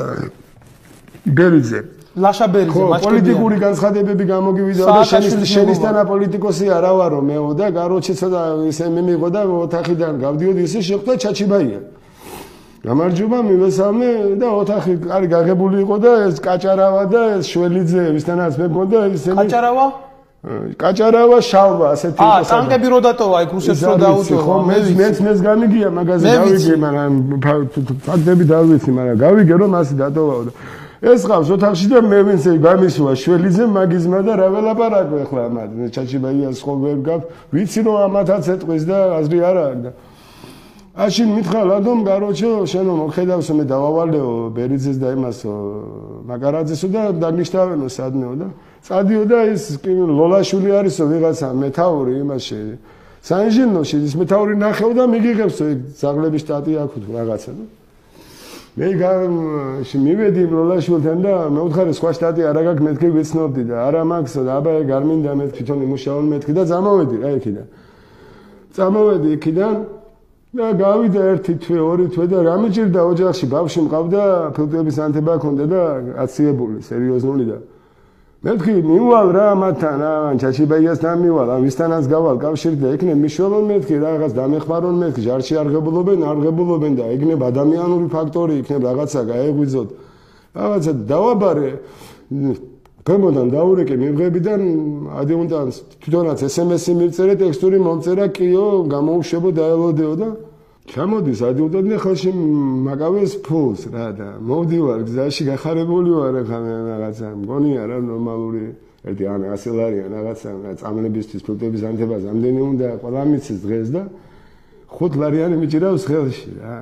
ბერიძე ლაშაბერიძე მაჩკებია პოლიტიკური განცხადებები გამოგივიდა და შენისთანა პოლიტიკოსი არა ვარო მეო და გაროჩე ცოტა ისე მიმიღო და ოთახიდან გავდიოდი ისე შეხვდა ჩაჩიბაია გამარჯობა მივესალმე და ოთახი კარი გაღებული იყო და ეს კაჭარავა და ეს შველიძე ვისთანაც მე მქონდა ისინი კაჭარავა კაჭარავა შალვა ასეთი იყო აა ტანკები რო დატოვა იქ რუსებს რო დაუჭო ხო მე მეც მეც გამიგია მაგაზე გავიგე მაგრამ ფაქტები დავიცი მაგრამ გავიგე რომ ასე დატოვაო და ეს ყავს ოთახში და მე ვინც გამისვა შველიძე მაგიზმა და რა ველაპარაკო ახლა ამათ ჩაჩიბაიას ხო ვერ გავ ვიცი რომ ამათაც ეთყვის და აზრი არა აქვს და აშინ მითხრა ლადომ გაროჩო შენო მოხედავსო მე დავავალეო ბერიძეს და იმასო მაკარაძესო და დაგნიშნავენო სადნეო და წადიო და ის ლოლაშვილი არისო ვიღაცა მეთაური იმაში საინჟინეროში ის მეთაური ნახევ და მიგიღებსო ეგ ზაღლების შტატი აქვს რაღაცა და მე მივედი ლოლაშვილთან და მე ვთხარი სხვა შტატი არა გაქვს მეთქი ვიცნობდი და არა მაქვს და აბა ეგ არ მინდა მე თვითონ იმუშაონ მეთქი და წამოვედი რა იქიდან წამოვედი იქიდან და გავიდა ერთი თვე ორი თვე და რა მიჭირდა ოჯახში ბავშვი მყავდა ფილტვების ანთება ჰქონდა და აციებული სერიოზული და მეთქი მივალ რა მათთან რა ჩაჩიბაიასთან მივალ ამ ვისთანაც გავალ კავშირი და იქნებ მიშველონ მეთქი რაღაც დამეხმარონ მეთქი ჟარში არ ღებულობენ არ ღებულობენ და იქნებ ადამიანური ფაქტორი იქნებ რაღაცა გაეღვიძოთ რაღაცა დავაბარე გემოდან დაურეკე მიღებიდან ადიუნტანტს თვითონაც ესემესი მივწერე ტექსტური მომწერა კიო გამოუშვებო დაელოდეო და ჩამოდის ადიუტანტი ხელში მაკავეს ფულს რა და მოვდივარ გზაში გახარებული ვარ ახლა რაღაცა მგონია რა ნორმალური ერთი ან ასი ლარია რაღაცა წამლებისთვის ფილტვების ანთებას ამდენი უნდა ყველა მიცის დღეს და ხუთ ლარიანი მიჭირავს ხელში რა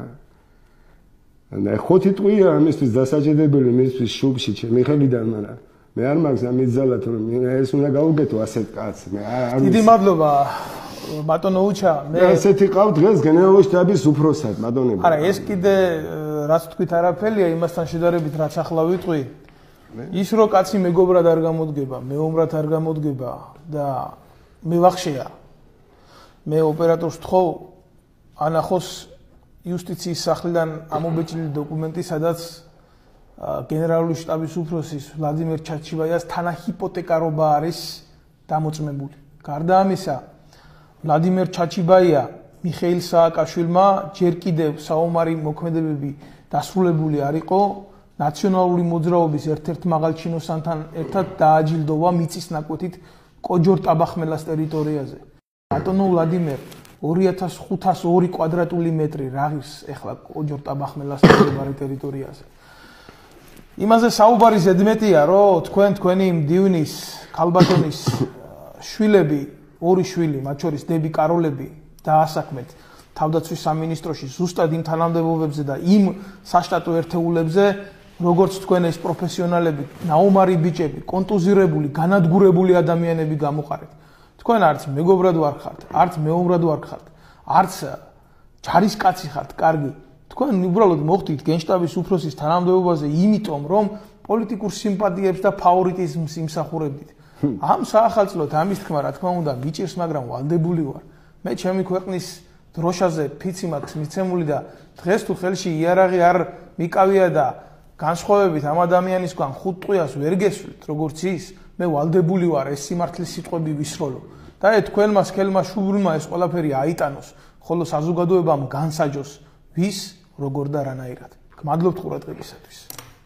და ხუთი ტყვია ამისთვის დასაჭედებელი მისთვის შუბში ჩემი ხელიდან მაგრამ მე არ მაქვს ამის ძალა თუ ეს უნდა გავუკეთო ასეთ კაცს მე არ დიდი მადლობა ბატონო უჩა მე ასეთი ყავ დღეს გენერალური შტაბის უფროსად ბატონებო არა ეს კიდე რაც თქვით არაფერია იმასთან შედარებით რაც ახლა ვიტყვი ის რო კაცი მეგობრად არ გამოდგება მეომრად არ გამოდგება და მე ვახშეა მე ოპერატორს ვთხოვ ანახოს იუსტიციის სახლიდან ამობეჭდილი დოკუმენტი სადაც გენერალური შტაბის უფროსის ვლადიმერ ჩაჩიბაიას თანაჰიპოთეკარობა არის დამოწმებული. გარდა ამისა, ვლადიმერ ჩაჩიბაია მიხეილ სააკაშვილმა ჯერ კიდევ საომარი მოქმედებები დასრულებული არ იყო, ნაციონალური მოძრაობის ერთ-ერთ მაღალ ჩინოსანთან ერთად დააჯილდოვა მიწის ნაკვეთით კოჯორ-ტაბახმელას ტერიტორიაზე. ბატონო ვლადიმერ, ორი ათას ხუთას ორი კვადრატული მეტრი რაღის ეხლა კოჯორ-ტაბახმელას ტერიტორიაზე. იმაზე საუბარი ზედმეტია, რომ თქვენ თქვენი მდივნის ქალბატონის შვილები, ორი შვილი, მათ შორის დები კაროლები დაასაქმეთ თავდაცვის სამინისტროში ზუსტად იმ თანამდებობებზე და იმ საშტატო ერთეულებზე, როგორც თქვენ ეს პროფესიონალები, ნაომარი ბიჭები, კონტუზირებული, განადგურებული ადამიანები გამოყარეთ. თქვენ არც მეგობრად ვარ ხართ, არც მეომრად ვარ ხართ, არც ჯარისკაცი ხართ, კარგი. თქვენ უბრალოდ მოხდით გენშტაბის უფროსის თანამდებობაზე იმიტომ, რომ პოლიტიკურ სიმპათიებს და ფავორიტიზმს იმსახურებდით. ამ საახალწლოდ ამის თქმა, რა თქმა უნდა, მიჭირს, მაგრამ ვალდებული ვარ. მე ჩემი ქვეყნის დროშაზე ფიცი მაქვს მიცემული და დღეს თუ ხელში იარაღი არ მიკავია და განსხვავებით ამ ადამიანისგან ხუთ ტყვიას ვერ გესვით, როგორც ის, მე ვალდებული ვარ ეს სიმართლის სიტყვები ვისროლო. და თქვენმა სქელმა შუბრმა ეს ყველაფერი აიტანოს, ხოლო საზოგადოებამ განსაჯოს ვის, როგორ და რანაირად. გმადლობთ ყურადღებისათვის.